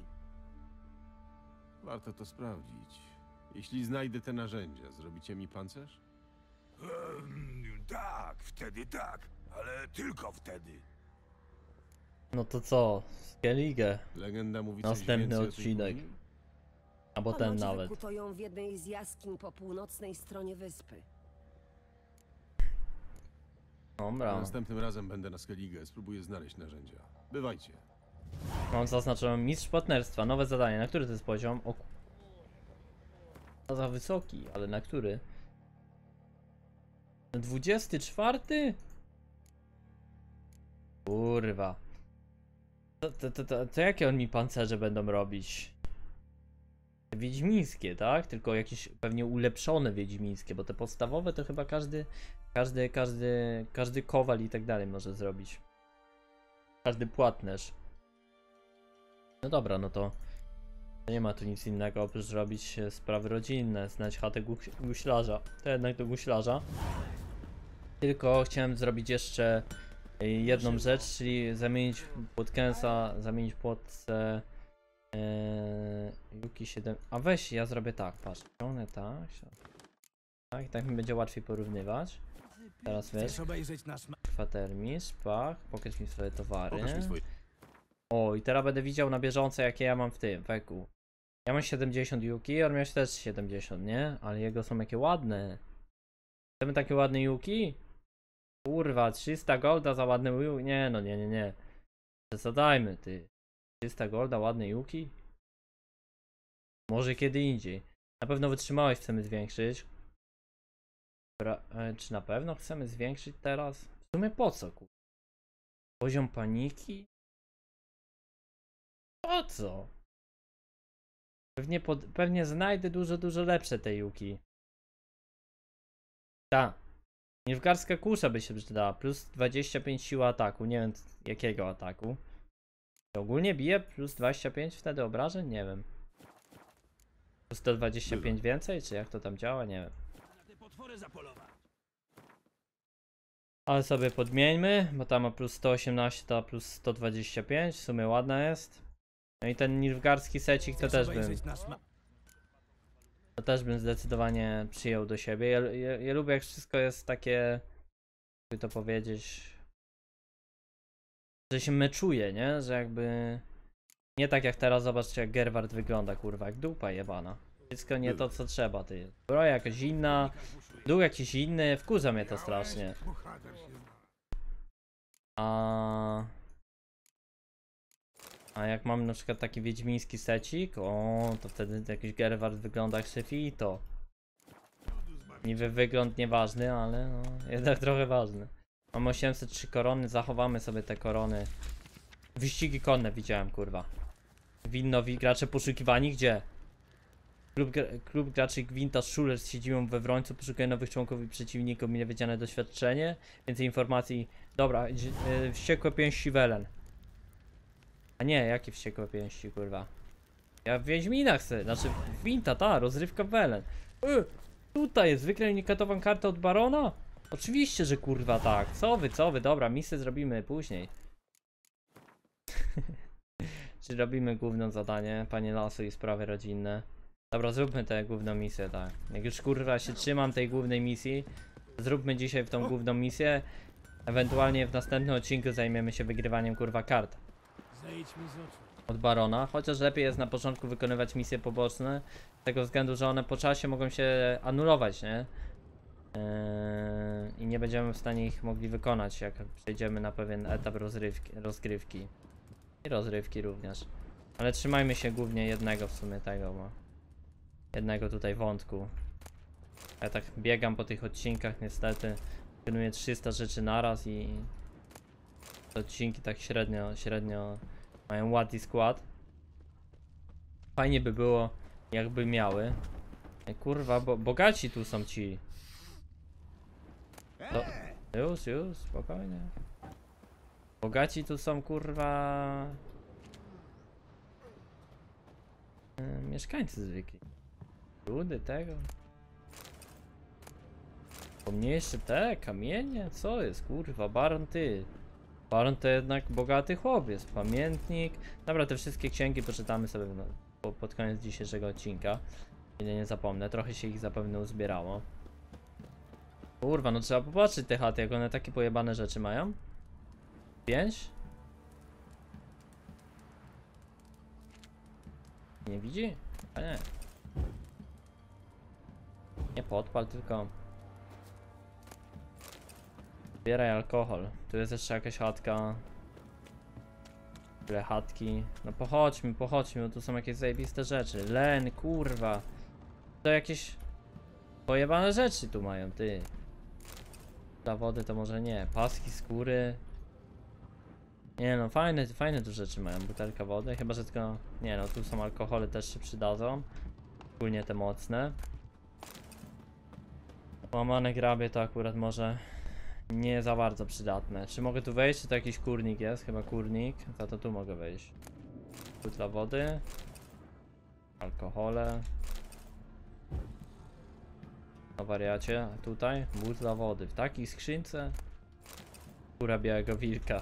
Warto to sprawdzić. Jeśli znajdę te narzędzia, zrobicie mi pancerz? Tak, wtedy tak, ale tylko wtedy. No to co? Skellige. Legenda mówi coś Następny więcej o tej odcinek. kuźni? Albo ten Ponoć nawet. wykuto ją w jednej z jaskiń po północnej stronie wyspy. Dobra. Następnym razem będę na Skellige, spróbuję znaleźć narzędzia. Bywajcie. Mam zaznaczoną mistrz partnerstwa, nowe zadanie. Na który to jest poziom? O za wysoki, ale na który? 24? Kurwa. To jakie on mi pancerze będą robić? Wiedźmińskie, tak? Tylko jakieś pewnie ulepszone wiedźmińskie, bo te podstawowe to chyba każdy kowal i tak dalej może zrobić. Każdy płatnerz. No dobra, no to nie ma tu nic innego oprócz robić sprawy rodzinne, znać chatę guślarza. To jednak do guślarza. Tylko chciałem zrobić jeszcze jedną rzecz, czyli zamienić płotkensa, zamienić płotce Yuki 7. A weź, ja zrobię tak, patrz. Ciągnę tak. Tak, tak mi będzie łatwiej porównywać. Teraz wiesz. Kwatermistrz, pach, pokaż mi swoje towary. Pokaż mi swoje. O, i teraz będę widział na bieżąco, jakie ja mam w tym, w EQ. Ja mam 70 Yuki, on miał też 70, nie? Ale jego są jakie ładne. Chcemy takie ładne Yuki? Kurwa, 300 golda za ładne Yuki? Nie, no nie. Przesadajmy, ty. 300 golda, ładne Yuki? Może kiedy indziej. Na pewno wytrzymałość chcemy zwiększyć. Czy na pewno chcemy zwiększyć teraz? W sumie po co, kurwa? Poziom paniki? Po co? Pewnie znajdę dużo lepsze te Yuki. Ta. Nilfgaardzka kusza by się przydała. Plus 25 siły ataku. Nie wiem jakiego ataku. To ogólnie bije plus 25 wtedy obrażeń? Nie wiem. Plus 125 więcej? Czy jak to tam działa? Nie wiem. Ale sobie podmieńmy, bo tam ma plus 118, ta plus 125. W sumie ładna jest. No i ten nilfgaardzki secik to też bym zdecydowanie przyjął do siebie. Ja lubię jak wszystko jest takie, jakby to powiedzieć, że się meczuje, nie? Że jakby nie tak jak teraz, zobaczcie jak Gerward wygląda, kurwa, jak dupa jebana. Wszystko nie to co trzeba, ty. Broja jakaś inna, dół jakiś inny, wkurza mnie to strasznie. A jak mam na przykład taki wiedźmiński secik, o, to wtedy jakiś Gerward wygląda jak Szefito. Niby wygląd nieważny, ale no, jednak trochę ważny. Mam 803 korony, zachowamy sobie te korony. Wyścigi konne widziałem, kurwa. Winnowi gracze poszukiwani, gdzie? Klub graczy Gwinta Schuller z siedzibą we Wrońcu poszukuje nowych członków i przeciwników, mile wiedziane doświadczenie. Więcej informacji. Dobra, wściekłe pięści Welen. A nie, jakie wściekłe pięści, kurwa. Ja w Wiedźminach chcę, znaczy w Gwinta, ta, rozrywka Welen. Tutaj jest, wykryj unikatową kartę od Barona? Oczywiście, że kurwa tak. Co wy, dobra, misję zrobimy później. Czy robimy główne zadanie, panie lasu i sprawy rodzinne? Dobra, zróbmy tę główną misję, tak. Jak już kurwa się trzymam tej głównej misji, zróbmy dzisiaj w tą główną misję. Ewentualnie w następnym odcinku zajmiemy się wygrywaniem kurwa kart od Barona, chociaż lepiej jest na początku wykonywać misje poboczne, z tego względu, że one po czasie mogą się anulować, nie? I nie będziemy w stanie ich mogli wykonać, jak przejdziemy na pewien etap rozgrywki. I rozrywki również. Ale trzymajmy się głównie jednego w sumie tego, bo jednego tutaj wątku. Ja tak biegam po tych odcinkach niestety. Wykonuję 300 rzeczy naraz i te odcinki tak średnio mają ład i skład. Fajnie by było, jakby miały. Kurwa, bo bogaci tu są ci. To, już, spokojnie. Bogaci tu są, kurwa. Mieszkańcy zwykli. Ludy tego. Pomniejsze te kamienie? Co jest, kurwa, baron ty. Baron to jednak bogaty chłopiec. Pamiętnik. Dobra, te wszystkie księgi poczytamy sobie pod koniec dzisiejszego odcinka. Ile nie zapomnę, trochę się ich zapewne uzbierało. Kurwa, no trzeba popatrzeć te chaty, jak one takie pojebane rzeczy mają. 5? Nie widzi? A nie. Nie podpal, tylko zbieraj alkohol. Tu jest jeszcze jakaś chatka. Tyle chatki. No pochodźmy, bo tu są jakieś zajebiste rzeczy. Len, kurwa. To jakieś pojebane rzeczy tu mają, ty. Dla wody to może nie. Paski skóry. Nie no, fajne tu rzeczy mają. Butelka wody, chyba że tylko... Nie no, tu są alkohole, też się przydadzą. Szczególnie te mocne. Łamane grabie to akurat może nie za bardzo przydatne. Czy mogę tu wejść? Czy to jakiś kurnik jest? Chyba kurnik. Za to tu mogę wejść. Butla wody. Alkohole. Na wariacie. A tutaj butla wody. W takiej skrzynce. Skóra białego wilka.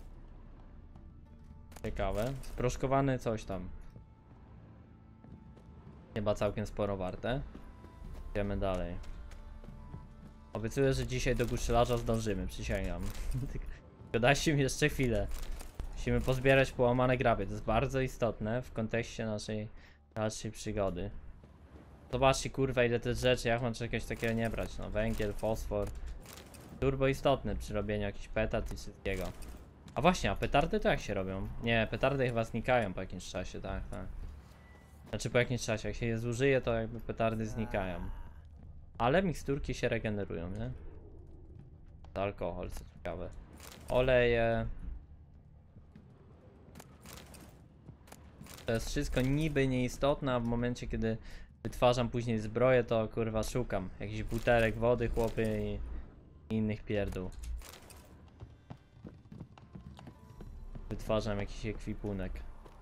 Ciekawe. Sproszkowany coś tam. Chyba całkiem sporo warte. Idziemy dalej. Obiecuję, że dzisiaj do guszczelarza zdążymy, przysięgam. Tylko dajcie mi jeszcze chwilę. Musimy pozbierać połamane grabie. To jest bardzo istotne w kontekście naszej dalszej przygody. Zobaczcie, kurwa, ile tych rzeczy. Jak mam czegoś takiego nie brać? No, węgiel, fosfor. Turbo istotne przy robieniu jakichś petard i wszystkiego. A właśnie, a petardy to jak się robią? Nie, petardy chyba znikają po jakimś czasie, tak. Znaczy po jakimś czasie, jak się je zużyje, to jakby petardy znikają. Ale miksturki się regenerują, nie? To alkohol, co ciekawe. Oleje. To jest wszystko niby nieistotne, a w momencie, kiedy wytwarzam później zbroję, to kurwa szukam jakichś butelek wody, chłopy i innych pierdół. Wytwarzam jakiś ekwipunek.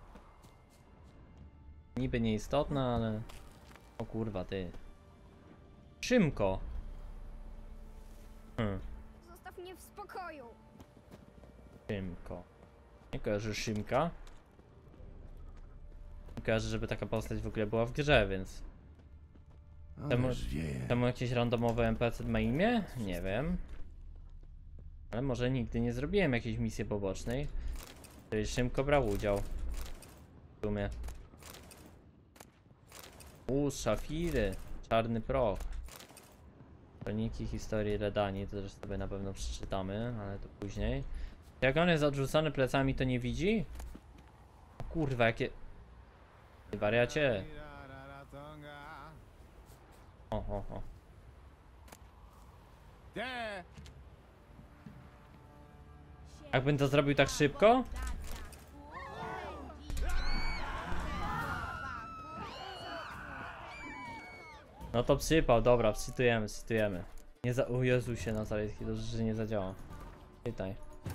Niby nieistotne, ale... O kurwa, ty. Szymko! Zostaw mnie w spokoju. Szymko. Nie kojarzy Szymka? Nie kojarzy, żeby taka postać w ogóle była w grze, więc... Temu jakieś randomowe NPC ma imię? Nie wiem. Ale może nigdy nie zrobiłem jakiejś misji pobocznej, w której Szymko brał udział. W sumie. Szafiry. Czarny proch. Kroniki historii Redanii, to też sobie na pewno przeczytamy, ale to później. Jak on jest odrzucony plecami, to nie widzi? Kurwa, jakie... Ty wariacie. O. Jakbym to zrobił tak szybko? No to przypał, dobra, czytujemy. Nie za... O Jezusie Nazarejski, dobrze, że nie zadziała. Czytaj.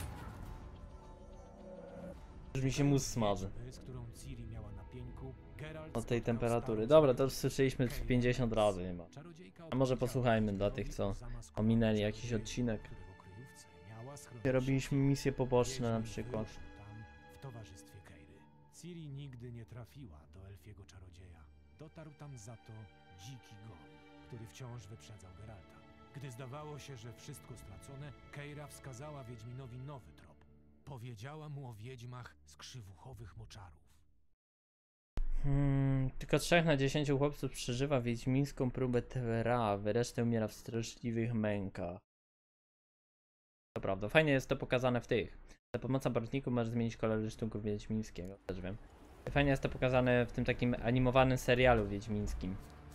Już mi się mózg smaży. Od tej temperatury. Dobra, to już słyszeliśmy 50 razy chyba. A może posłuchajmy dla tych, co ominęli jakiś odcinek. Gdzie robiliśmy misje poboczne na przykład. W towarzystwie Keiry. Ciri nigdy nie trafiła do elfiego czarodzieja. Dotarł tam za to dziki gon, który wciąż wyprzedzał Geralta. Gdy zdawało się, że wszystko stracone, Keira wskazała Wiedźminowi nowy trop. Powiedziała mu o wiedźmach z krzywuchowych moczarów. Tylko 3 na 10 chłopców przeżywa wiedźmińską próbę Tevera, resztę umiera w straszliwych mękach. To prawda, fajnie jest to pokazane w tych. Za pomocą barwników możesz zmienić kolor rysztunku wiedźmińskiego, też wiem. Fajnie jest to pokazane w tym takim animowanym serialu wiedźmińskim.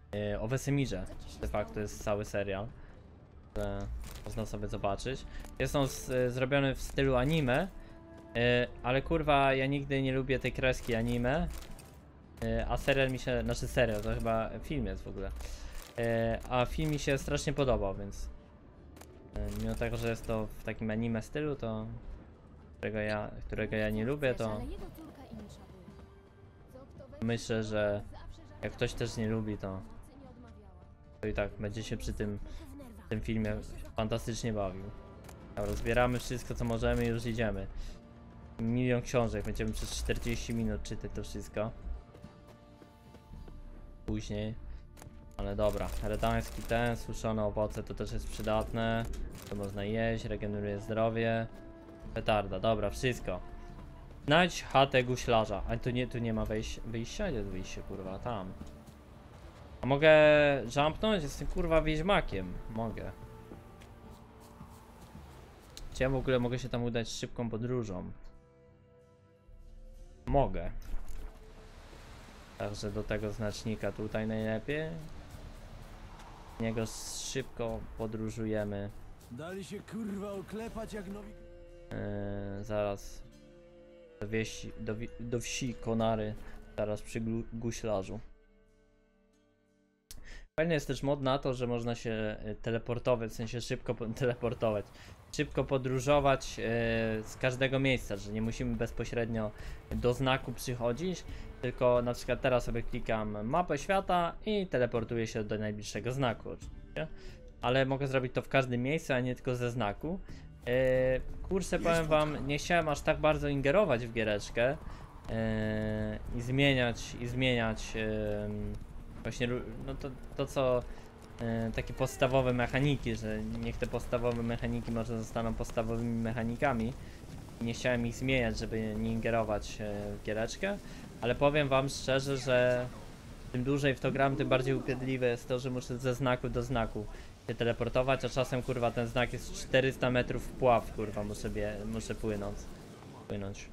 O Wesemirze. De facto jest cały serial. Można sobie zobaczyć. Jest on zrobiony w stylu anime, ale kurwa ja nigdy nie lubię tej kreski anime, a serial mi się, znaczy serial, to chyba film jest w ogóle, a film mi się strasznie podobał, więc mimo tego, że jest to w takim anime stylu, to którego ja nie lubię, to myślę, że jak ktoś też nie lubi, to i tak będzie się przy tym filmie fantastycznie bawił. Dobra, zbieramy wszystko co możemy i już idziemy. 1 000 000 książek, będziemy przez 40 minut czytać to wszystko. Później. Ale dobra, redański ten, suszone owoce to też jest przydatne. To można jeść, regeneruje zdrowie. Petarda, dobra, wszystko. Znajdź chatę guślarza. Ale tu nie ma wyjścia? Gdzie jest wyjście, kurwa? Tam. A mogę jumpnąć? Jestem kurwa wiedźmakiem. Mogę. Czy ja w ogóle mogę się tam udać szybką podróżą? Mogę. Także do tego znacznika tutaj najlepiej. Z niego szybko podróżujemy. Dali się kurwa oklepać jak nowi... Zaraz do wsi Konary. Zaraz przy guślarzu. Fajny jest też mod na to, że można się teleportować, w sensie szybko teleportować. Szybko podróżować z każdego miejsca, że nie musimy bezpośrednio do znaku przychodzić, tylko na przykład teraz sobie klikam mapę świata i teleportuję się do najbliższego znaku oczywiście. Ale mogę zrobić to w każdym miejscu, a nie tylko ze znaku. Kurczę, powiem wam, nie chciałem aż tak bardzo ingerować w giereczkę i zmieniać właśnie no to co takie podstawowe mechaniki, że niech te podstawowe mechaniki może zostaną podstawowymi mechanikami. Nie chciałem ich zmieniać, żeby nie ingerować w giereczkę, ale powiem wam szczerze, że tym dłużej w to gram, tym bardziej upierdliwe jest to, że muszę ze znaku do znaku się teleportować, a czasem kurwa ten znak jest 400 metrów w pław, kurwa muszę płynąć.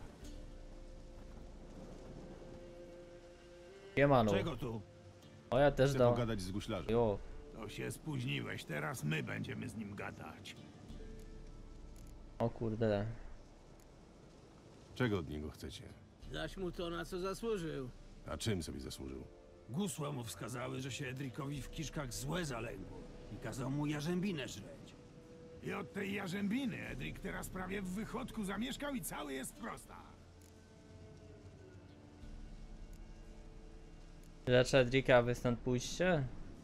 Siemano. Czego tu? O, ja też Chcę do... pogadać z guślarzem. Jo. To się spóźniłeś, teraz my będziemy z nim gadać. O kurde. Czego od niego chcecie? Daś mu to, na co zasłużył. A czym sobie zasłużył? Gusła mu wskazały, że się Edrikowi w kiszkach złe zaległo i kazał mu jarzębinę żreć. I od tej jarzębiny Edrik teraz prawie w wychodku zamieszkał i cały jest prosta. Leczę Edrika, a wy stąd pójście?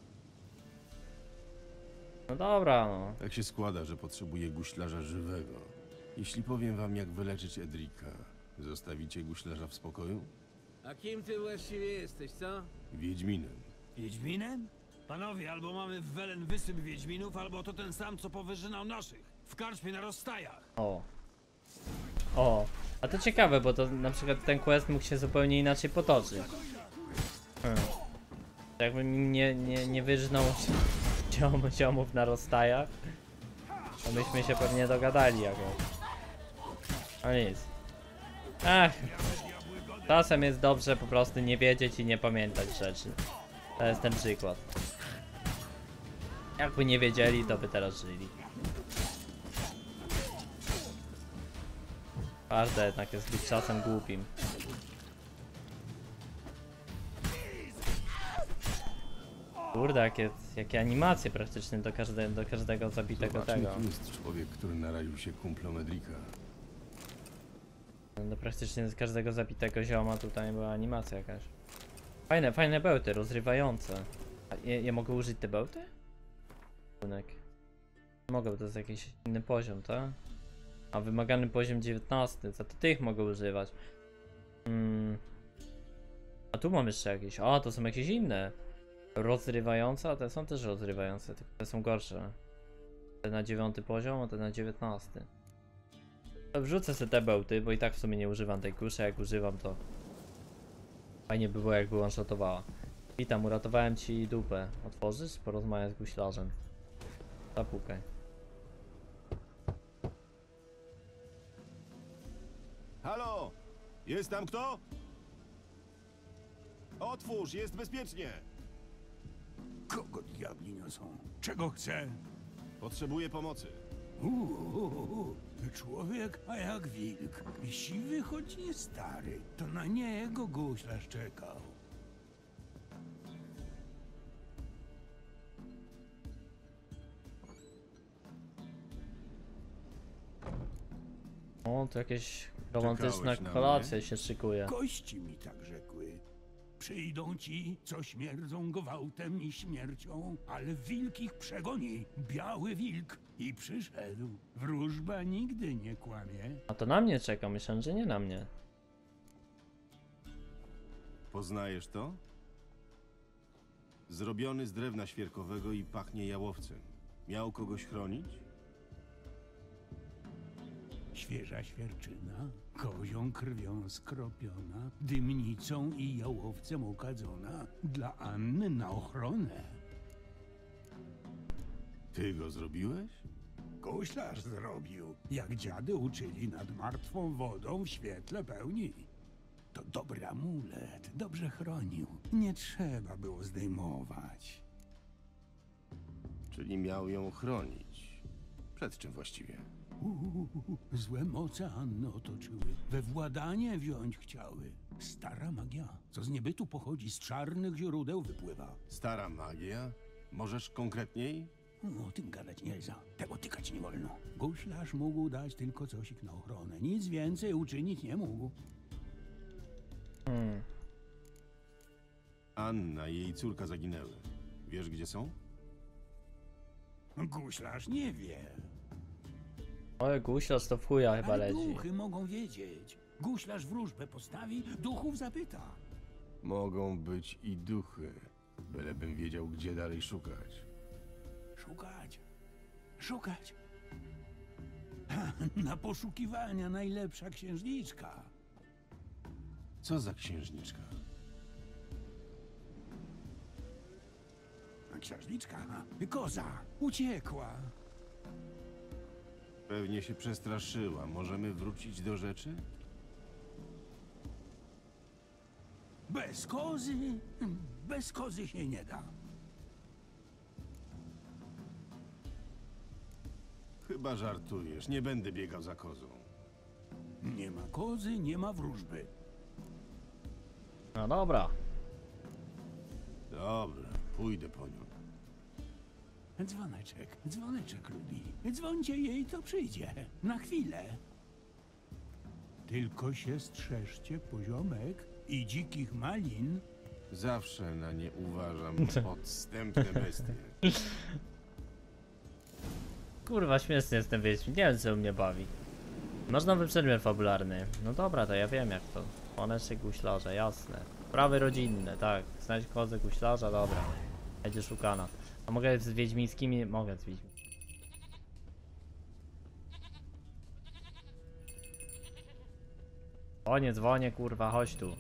No dobra, no. Tak się składa, że potrzebuję guślarza żywego. Jeśli powiem wam, jak wyleczyć Edrika, zostawicie guślarza w spokoju? A kim ty właściwie jesteś, co? Wiedźminem. Wiedźminem? Panowie, albo mamy w Welen wysyp Wiedźminów, albo to ten sam, co powyżynał naszych. W karczmie na rozstajach. O, a to ciekawe, bo to na przykład ten quest mógł się zupełnie inaczej potoczyć. Jakbym nie wyżnął ziomów na rozstajach, to byśmy się pewnie dogadali jakoś. A nic. Ach, czasem jest dobrze po prostu nie wiedzieć i nie pamiętać rzeczy. To jest ten przykład. Jakby nie wiedzieli, to by teraz żyli. Każdy jednak jest być czasem głupim. Kurde, jakie animacje praktycznie do każdego zabitego Zobaczmy, tego. kim jest człowiek, który naraził się kumplom Edrika. No praktycznie z każdego zabitego zioma tutaj była animacja jakaś. Fajne bełty, rozrywające. A ja mogę użyć te bełty? Nie mogę, bo to jest jakiś inny poziom, tak? A wymagany poziom 19, za to tych mogę używać. A tu mam jeszcze jakieś, a to są jakieś inne. Rozrywające, a te są też rozrywające, tylko te są gorsze. Te na 9 poziom, a te na 19. Wrzucę sobie te bełty, bo i tak w sumie nie używam tej kuszy, jak używam to fajnie by było jakby one-shotowała. Witam, uratowałem ci dupę. Otworzysz? Porozmawiaj z guślarzem. Zapukaj. Halo! Jest tam kto? Otwórz, jest bezpiecznie! Kogo diabli niosą? Czego chce? Potrzebuję pomocy. Człowiek, a jak wilk. Siwy, choć nie stary. To na niego guślarz czekał. O, tu jakieś romantyczna Czekałeś na kolacja się szykuje. Kości mi tak rzekły. Przyjdą ci, co śmierdzą gwałtem i śmiercią, ale wilk ich przegoni. Biały wilk. I przyszedł. Wróżba nigdy nie kłamie. A to na mnie czeka, myślałem, że nie na mnie. Poznajesz to? Zrobiony z drewna świerkowego i pachnie jałowcem. Miał kogoś chronić? Świeża świerczyna, kozią krwią skropiona, dymnicą i jałowcem okadzona, dla Anny na ochronę. Ty go zrobiłeś? Guślarz zrobił, jak dziady uczyli nad martwą wodą w świetle pełni. To dobry amulet, dobrze chronił, nie trzeba było zdejmować. Czyli miał ją chronić. Przed czym właściwie? Złe moce Anny otoczyły, we władanie wziąć chciały. Stara magia, co z niebytu pochodzi, z czarnych źródeł wypływa. Stara magia? Możesz konkretniej? O tym gadać nie za, tego tykać nie wolno. Guślarz mógł dać tylko cosik na ochronę, nic więcej uczynić nie mógł. Anna i jej córka zaginęły. Wiesz, gdzie są? Guślarz nie wie, Oj, guślarz to w chuja chyba ale leci. duchy mogą wiedzieć. Guślarz wróżbę postawi, duchów zapyta. Mogą być i duchy. Bylebym wiedział, gdzie dalej szukać. Szukać. Na poszukiwania najlepsza księżniczka. Co za księżniczka? A księżniczka? Koza, uciekła. Pewnie się przestraszyła. Możemy wrócić do rzeczy? Bez kozy się nie da. Chyba żartujesz. Nie będę biegał za kozą. Nie ma kozy, nie ma wróżby. No dobra. Dobra, pójdę po nią. Dzwoneczek lubi. Dzwońcie jej, to przyjdzie. Na chwilę. Tylko się strzeżcie poziomek i dzikich malin. Zawsze na nie uważam podstępne bestie. Kurwa, śmieszny jest ten Wiedźmin, nie wiem co mnie bawi. Masz nowy przedmiot fabularny. No dobra, to ja wiem jak to. Słoneczek guślarza, jasne. Sprawy rodzinne, tak. Znajdź kozę guślarza, dobra. Będzie szukana. A mogę z wiedźmińskimi? Mogę z wiedźmińskimi. Dzwonię, kurwa, chodź tu.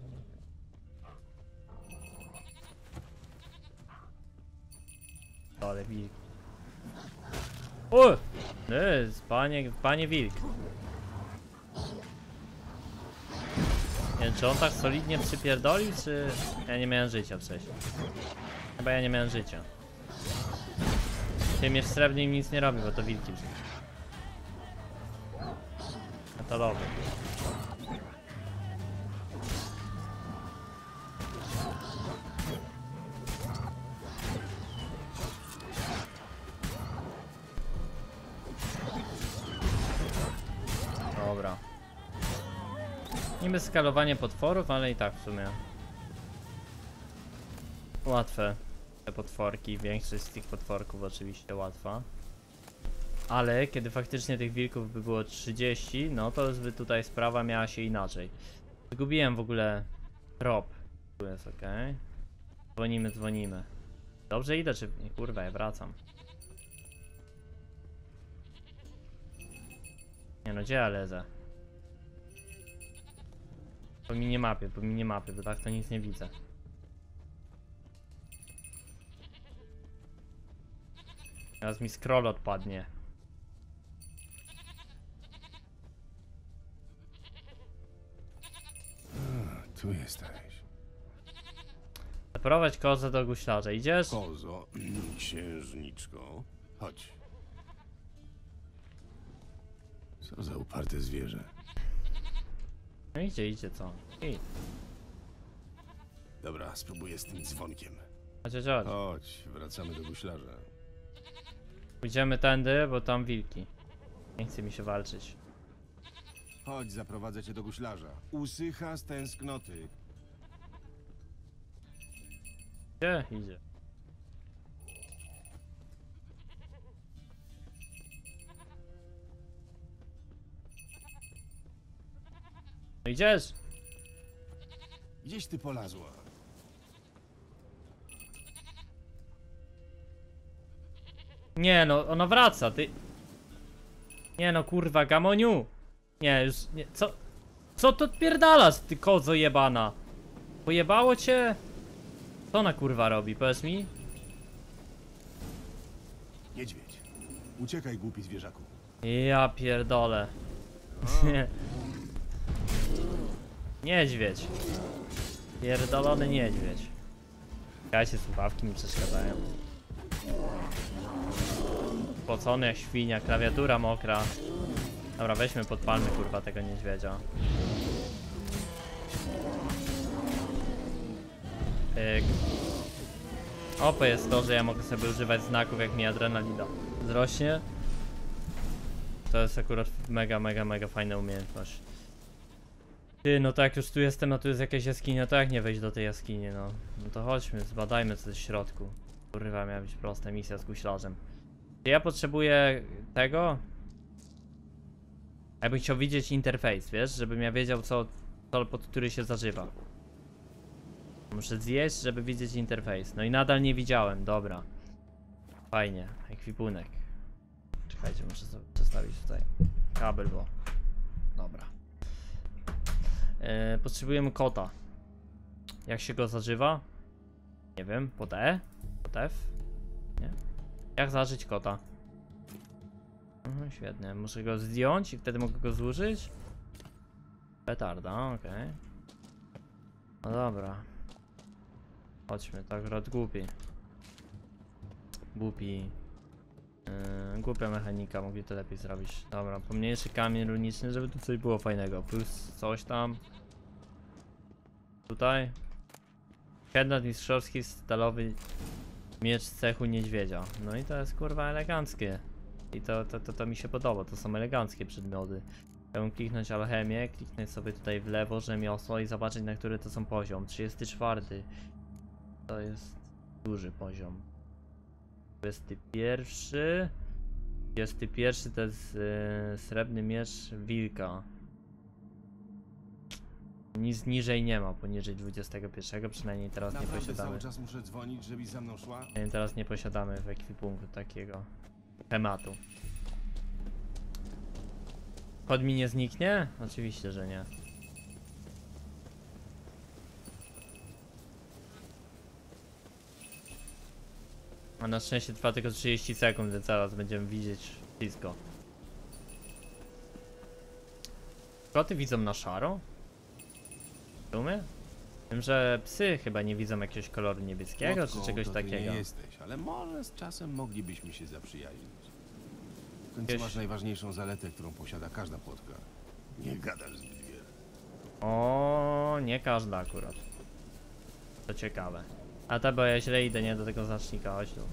Ale wilk. O! Panie wilk. Nie wiem, czy on tak solidnie przypierdolił, czy... Ja nie miałem życia wcześniej. Chyba ja nie miałem życia. Tym jest srebrny im nic nie robi, bo to wilki. Metalowy. Dobra. Niby skalowanie potworów, ale i tak w sumie łatwe te potworki, większość z tych potworków oczywiście łatwa. Ale kiedy faktycznie tych wilków by było 30, no to już by tutaj sprawa miała się inaczej. Zgubiłem w ogóle trop. Tu jest ok. Dzwonimy. Dobrze idę, czy... Nie, kurwa, ja wracam. Nie no, gdzie ja lezę? Po minimapie, bo tak to nic nie widzę. Teraz mi scroll odpadnie. Tu jesteś. Zaprowadź kozę do guślarza. Idziesz? Kozo, księżniczko, chodź. Co za uparte zwierzę. No idzie, co? Idź. Dobra, spróbuję z tym dzwonkiem. Chodź. Chodź, wracamy do guślarza. Pójdziemy tędy, bo tam wilki. Nie chce mi się walczyć. Chodź, zaprowadzę cię do guślarza. Usycha z tęsknoty. Gdzie? Idzie. No idziesz? Gdzieś ty polazła. Nie no, ona wraca, ty. Nie no, kurwa, Gamoniu. Nie, już nie, co? Co to odpierdalasz, ty kozo jebana? Pojebało cię? Co ona kurwa robi, powiedz mi? Niedźwiedź. Uciekaj, głupi zwierzaku. Ja pierdolę. Niedźwiedź. Pierdolony niedźwiedź. Czekajcie, słuchawki mi przeszkadzają. Spocony jak świnia, klawiatura mokra. Dobra, weźmy, podpalmy kurwa tego niedźwiedzia. Pyk. OP jest to, że ja mogę sobie używać znaków, jak mi adrenalina wzrośnie. To jest akurat mega fajna umiejętność. Ty, no to jak już tu jestem, no tu jest jakaś jaskinia, to jak nie wejść do tej jaskini, no. No to chodźmy, zbadajmy co jest w środku. Kurwa, miała być prosta misja z guślarzem. Czy ja potrzebuję tego? Ja bym chciał widzieć interfejs, wiesz, żebym ja wiedział co pod który się zażywa. Muszę zjeść, żeby widzieć interfejs. No i nadal nie widziałem, dobra. Fajnie, ekwipunek. Czekajcie, muszę sobie przestawić tutaj kabel, bo... Dobra. Potrzebujemy kota. Jak się go zażywa? Nie wiem, pod E? Pod F? Nie? Jak zażyć kota? Świetnie, muszę go zdjąć i wtedy mogę go zużyć? Petarda, okej. No dobra. Chodźmy, tak akurat głupi. Głupia mechanika, mogli to lepiej zrobić. Dobra, pomniejszy kamień runiczny, żeby tu coś było fajnego. Plus coś tam. Tutaj. Headnut mistrzowski stalowy miecz z cechu niedźwiedzia. No i to jest kurwa eleganckie. I to mi się podoba, to są eleganckie przedmioty. Chciałbym kliknąć alchemię, kliknąć sobie tutaj w lewo rzemiosło i zobaczyć na który to są poziom. 34. To jest duży poziom. 21. 21 to jest srebrny miecz wilka. Nic niżej nie ma, poniżej 21, przynajmniej teraz nie Naprawdę posiadamy. cały czas muszę dzwonić, żebyś za mną szła? Teraz nie posiadamy w ekwipunku takiego tematu. Kod mi nie zniknie? Oczywiście, że nie. A na szczęście trwa tylko 30 sekund, więc zaraz będziemy widzieć wszystko. Koty widzą na szaro? W sumie? Wiem, że psy chyba nie widzą jakiegoś koloru niebieskiego Plotką czy czegoś to ty takiego. nie jesteś, ale może z czasem moglibyśmy się zaprzyjaźnić. W końcu Wiesz- masz najważniejszą zaletę, którą posiada każda płotka. Nie gadasz zbyt wiele. O, nie każda akurat. To ciekawe. A ta, bo ja źle idę, nie do tego znacznika, chodź tu.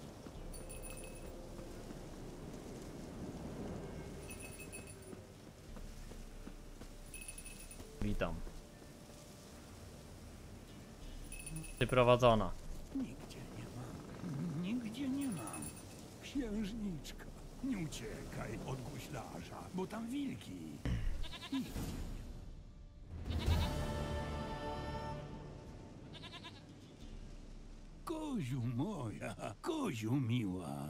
Witam. Przyprowadzona. Nigdzie nie ma. Nigdzie nie ma. Księżniczka, nie uciekaj od guślarza, bo tam wilki. Nigdzie nie ma. Koziu moja, koziu miła.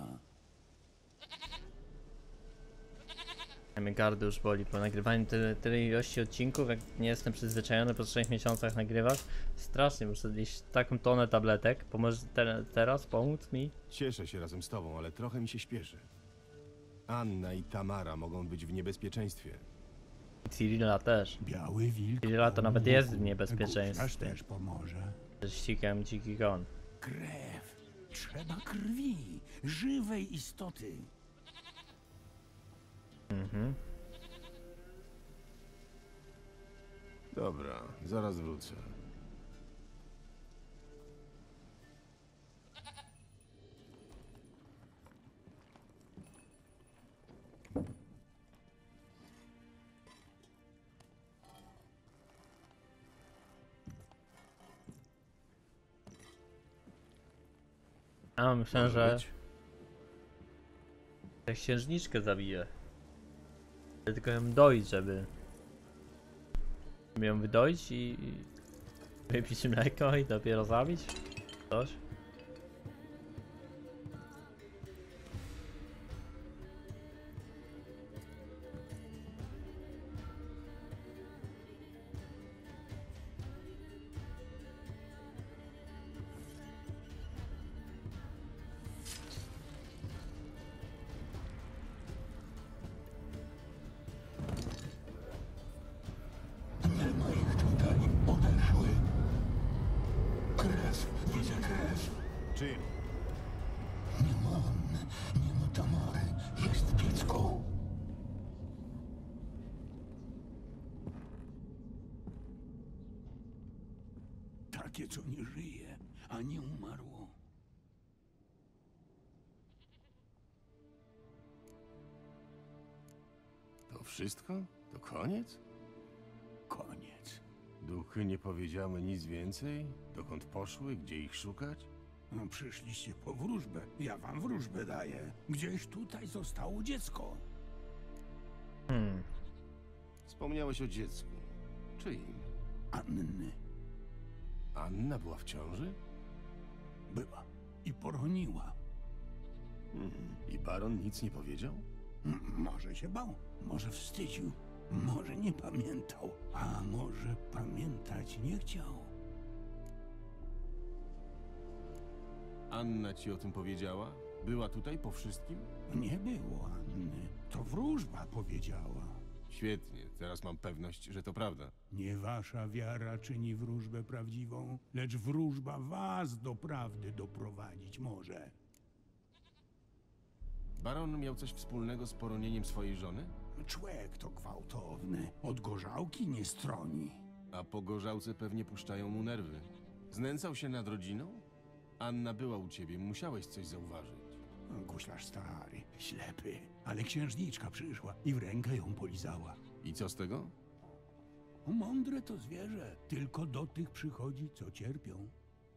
Mnie gardy już boli po nagrywaniu tyle ilości odcinków, jak nie jestem przyzwyczajony po 3 miesiącach nagrywać. Strasznie, muszę zjeść taką tonę tabletek. Pomożesz teraz pomóc mi? Cieszę się razem z tobą, ale trochę mi się śpieszy. Anna i Tamara mogą być w niebezpieczeństwie. Cyrilla też. Biały wilk. Cyrilla to nawet jest w Guślarz niebezpieczeństwie. też pomoże. Ze ścigiem dziki gon. Krew. Trzeba krwi. Żywej istoty. Mhm. Dobra, zaraz wrócę. A myślałem, Może że być? tę księżniczkę zabiję. Tylko ją doić, żeby ją wydoić i wypić mleko i dopiero zabić? Coś? Czym? Jest dziecko. Takie, co nie żyje, a nie umarło. To wszystko? To koniec? Koniec. Duchy nie powiedziały nic więcej? Dokąd poszły? Gdzie ich szukać? No, przyszliście po wróżbę. Ja wam wróżbę daję. Gdzieś tutaj zostało dziecko. Wspomniałeś o dziecku. Czyim? Anny Anna była w ciąży? była i poroniła. I baron nic nie powiedział? Może się bał, może wstydził, może nie pamiętał, a może pamiętać nie chciał. Anna ci o tym powiedziała? Była tutaj po wszystkim? Nie było Anny. To wróżba powiedziała. Świetnie, teraz mam pewność, że to prawda. Nie wasza wiara czyni wróżbę prawdziwą, lecz wróżba was do prawdy doprowadzić może. Baron miał coś wspólnego z poronieniem swojej żony? Człek to gwałtowny, od gorzałki nie stroni. A po gorzałce pewnie puszczają mu nerwy. Znęcał się nad rodziną? Anna była u ciebie, musiałeś coś zauważyć. Guślarz stary, ślepy, ale księżniczka przyszła i w rękę ją polizała. I co z tego? Mądre to zwierzę, tylko do tych przychodzi, co cierpią.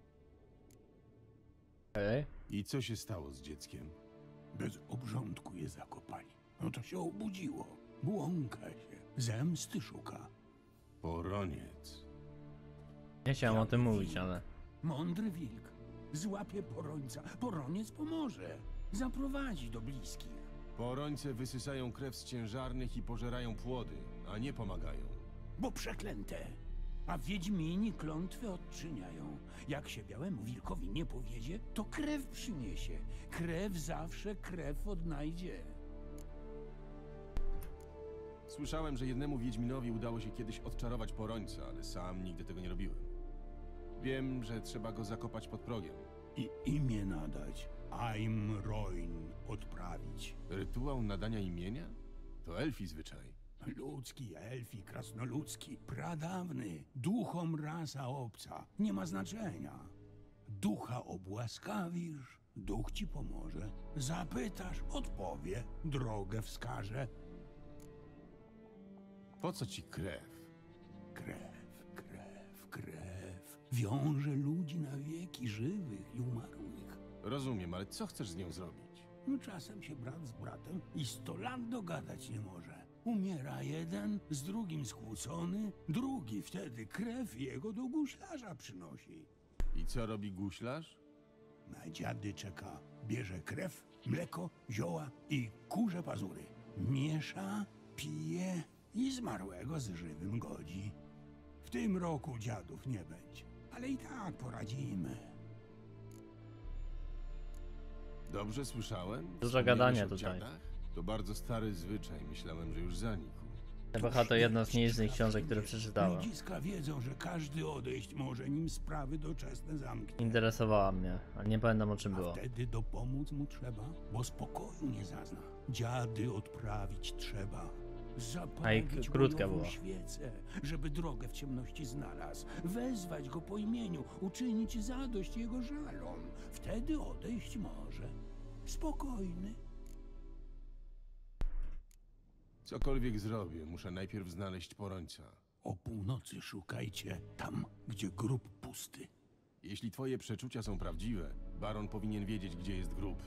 Okej. I co się stało z dzieckiem? Bez obrządku je zakopali. No to się obudziło, błąka się, zemsty szuka. Poroniec. Nie chciałem o tym mówić, ale... Mądry wilk złapie porońca, poroniec pomoże, zaprowadzi do bliskich. Porońce wysysają krew z ciężarnych i pożerają płody, a nie pomagają. Bo przeklęte. A wiedźmini klątwy odczyniają. Jak się białemu wilkowi nie powiedzie, to krew przyniesie. Krew zawsze krew odnajdzie. Słyszałem, że jednemu wiedźminowi udało się kiedyś odczarować porońca, ale sam nigdy tego nie robiłem. Wiem, że trzeba go zakopać pod progiem. I imię nadać. Aim Roin odprawić. Rytuał nadania imienia? To elfi zwyczaj. Ludzki, elfi, krasnoludzki, pradawny, duchom rasa obca, nie ma znaczenia. Ducha obłaskawisz, duch ci pomoże. Zapytasz, odpowie, drogę wskaże. Po co ci krew? Krew, krew, krew. Wiąże ludzi na wieki, żywych i umarłych. Rozumiem, ale co chcesz z nią zrobić? No, czasem się brat z bratem i 100 lat dogadać nie może. Umiera jeden, z drugim skłócony, drugi wtedy krew jego do guślarza przynosi. I co robi guślarz? Na dziady czeka. Bierze krew, mleko, zioła i kurze pazury. Miesza, pije i zmarłego z żywym godzi. W tym roku dziadów nie będzie, ale i tak poradzimy. Dobrze słyszałem? Dużo Wspomniałeś gadania o tutaj. dziadach? To bardzo stary zwyczaj, myślałem, że już zanikł. Epocha to jedna z nielicznych książek, które przeczytałem. Ludziska wiedzą, że każdy odejść może, nim sprawy doczesne zamknie. Interesowała mnie, ale nie pamiętam o czym A było. wtedy dopomóc mu trzeba, bo spokoju nie zazna. Dziady odprawić trzeba. Zapalić krótka bojową była. świecę, żeby drogę w ciemności znalazł. Wezwać go po imieniu, uczynić zadość jego żalom. Wtedy odejść może. Spokojny. Cokolwiek zrobię, muszę najpierw znaleźć Porońca. O północy szukajcie tam, gdzie grób pusty. Jeśli twoje przeczucia są prawdziwe, baron powinien wiedzieć, gdzie jest grób.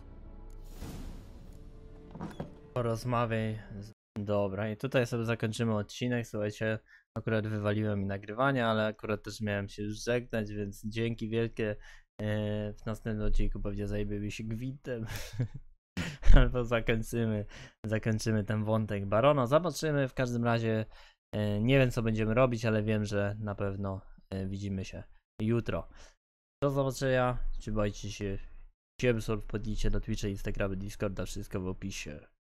Porozmawiaj. Dobra, i tutaj sobie zakończymy odcinek. Słuchajcie, akurat wywaliłem mi nagrywanie, ale akurat też miałem się już żegnać, więc dzięki wielkie. W następnym odcinku pewnie zajmiemy się gwintem. Albo zakończymy ten wątek barona. Zobaczymy, w każdym razie nie wiem co będziemy robić, ale wiem, że na pewno widzimy się jutro. Do zobaczenia, trzymajcie się. Siemsor, wpadnijcie na Twitcha, Instagramy, Discorda, wszystko w opisie.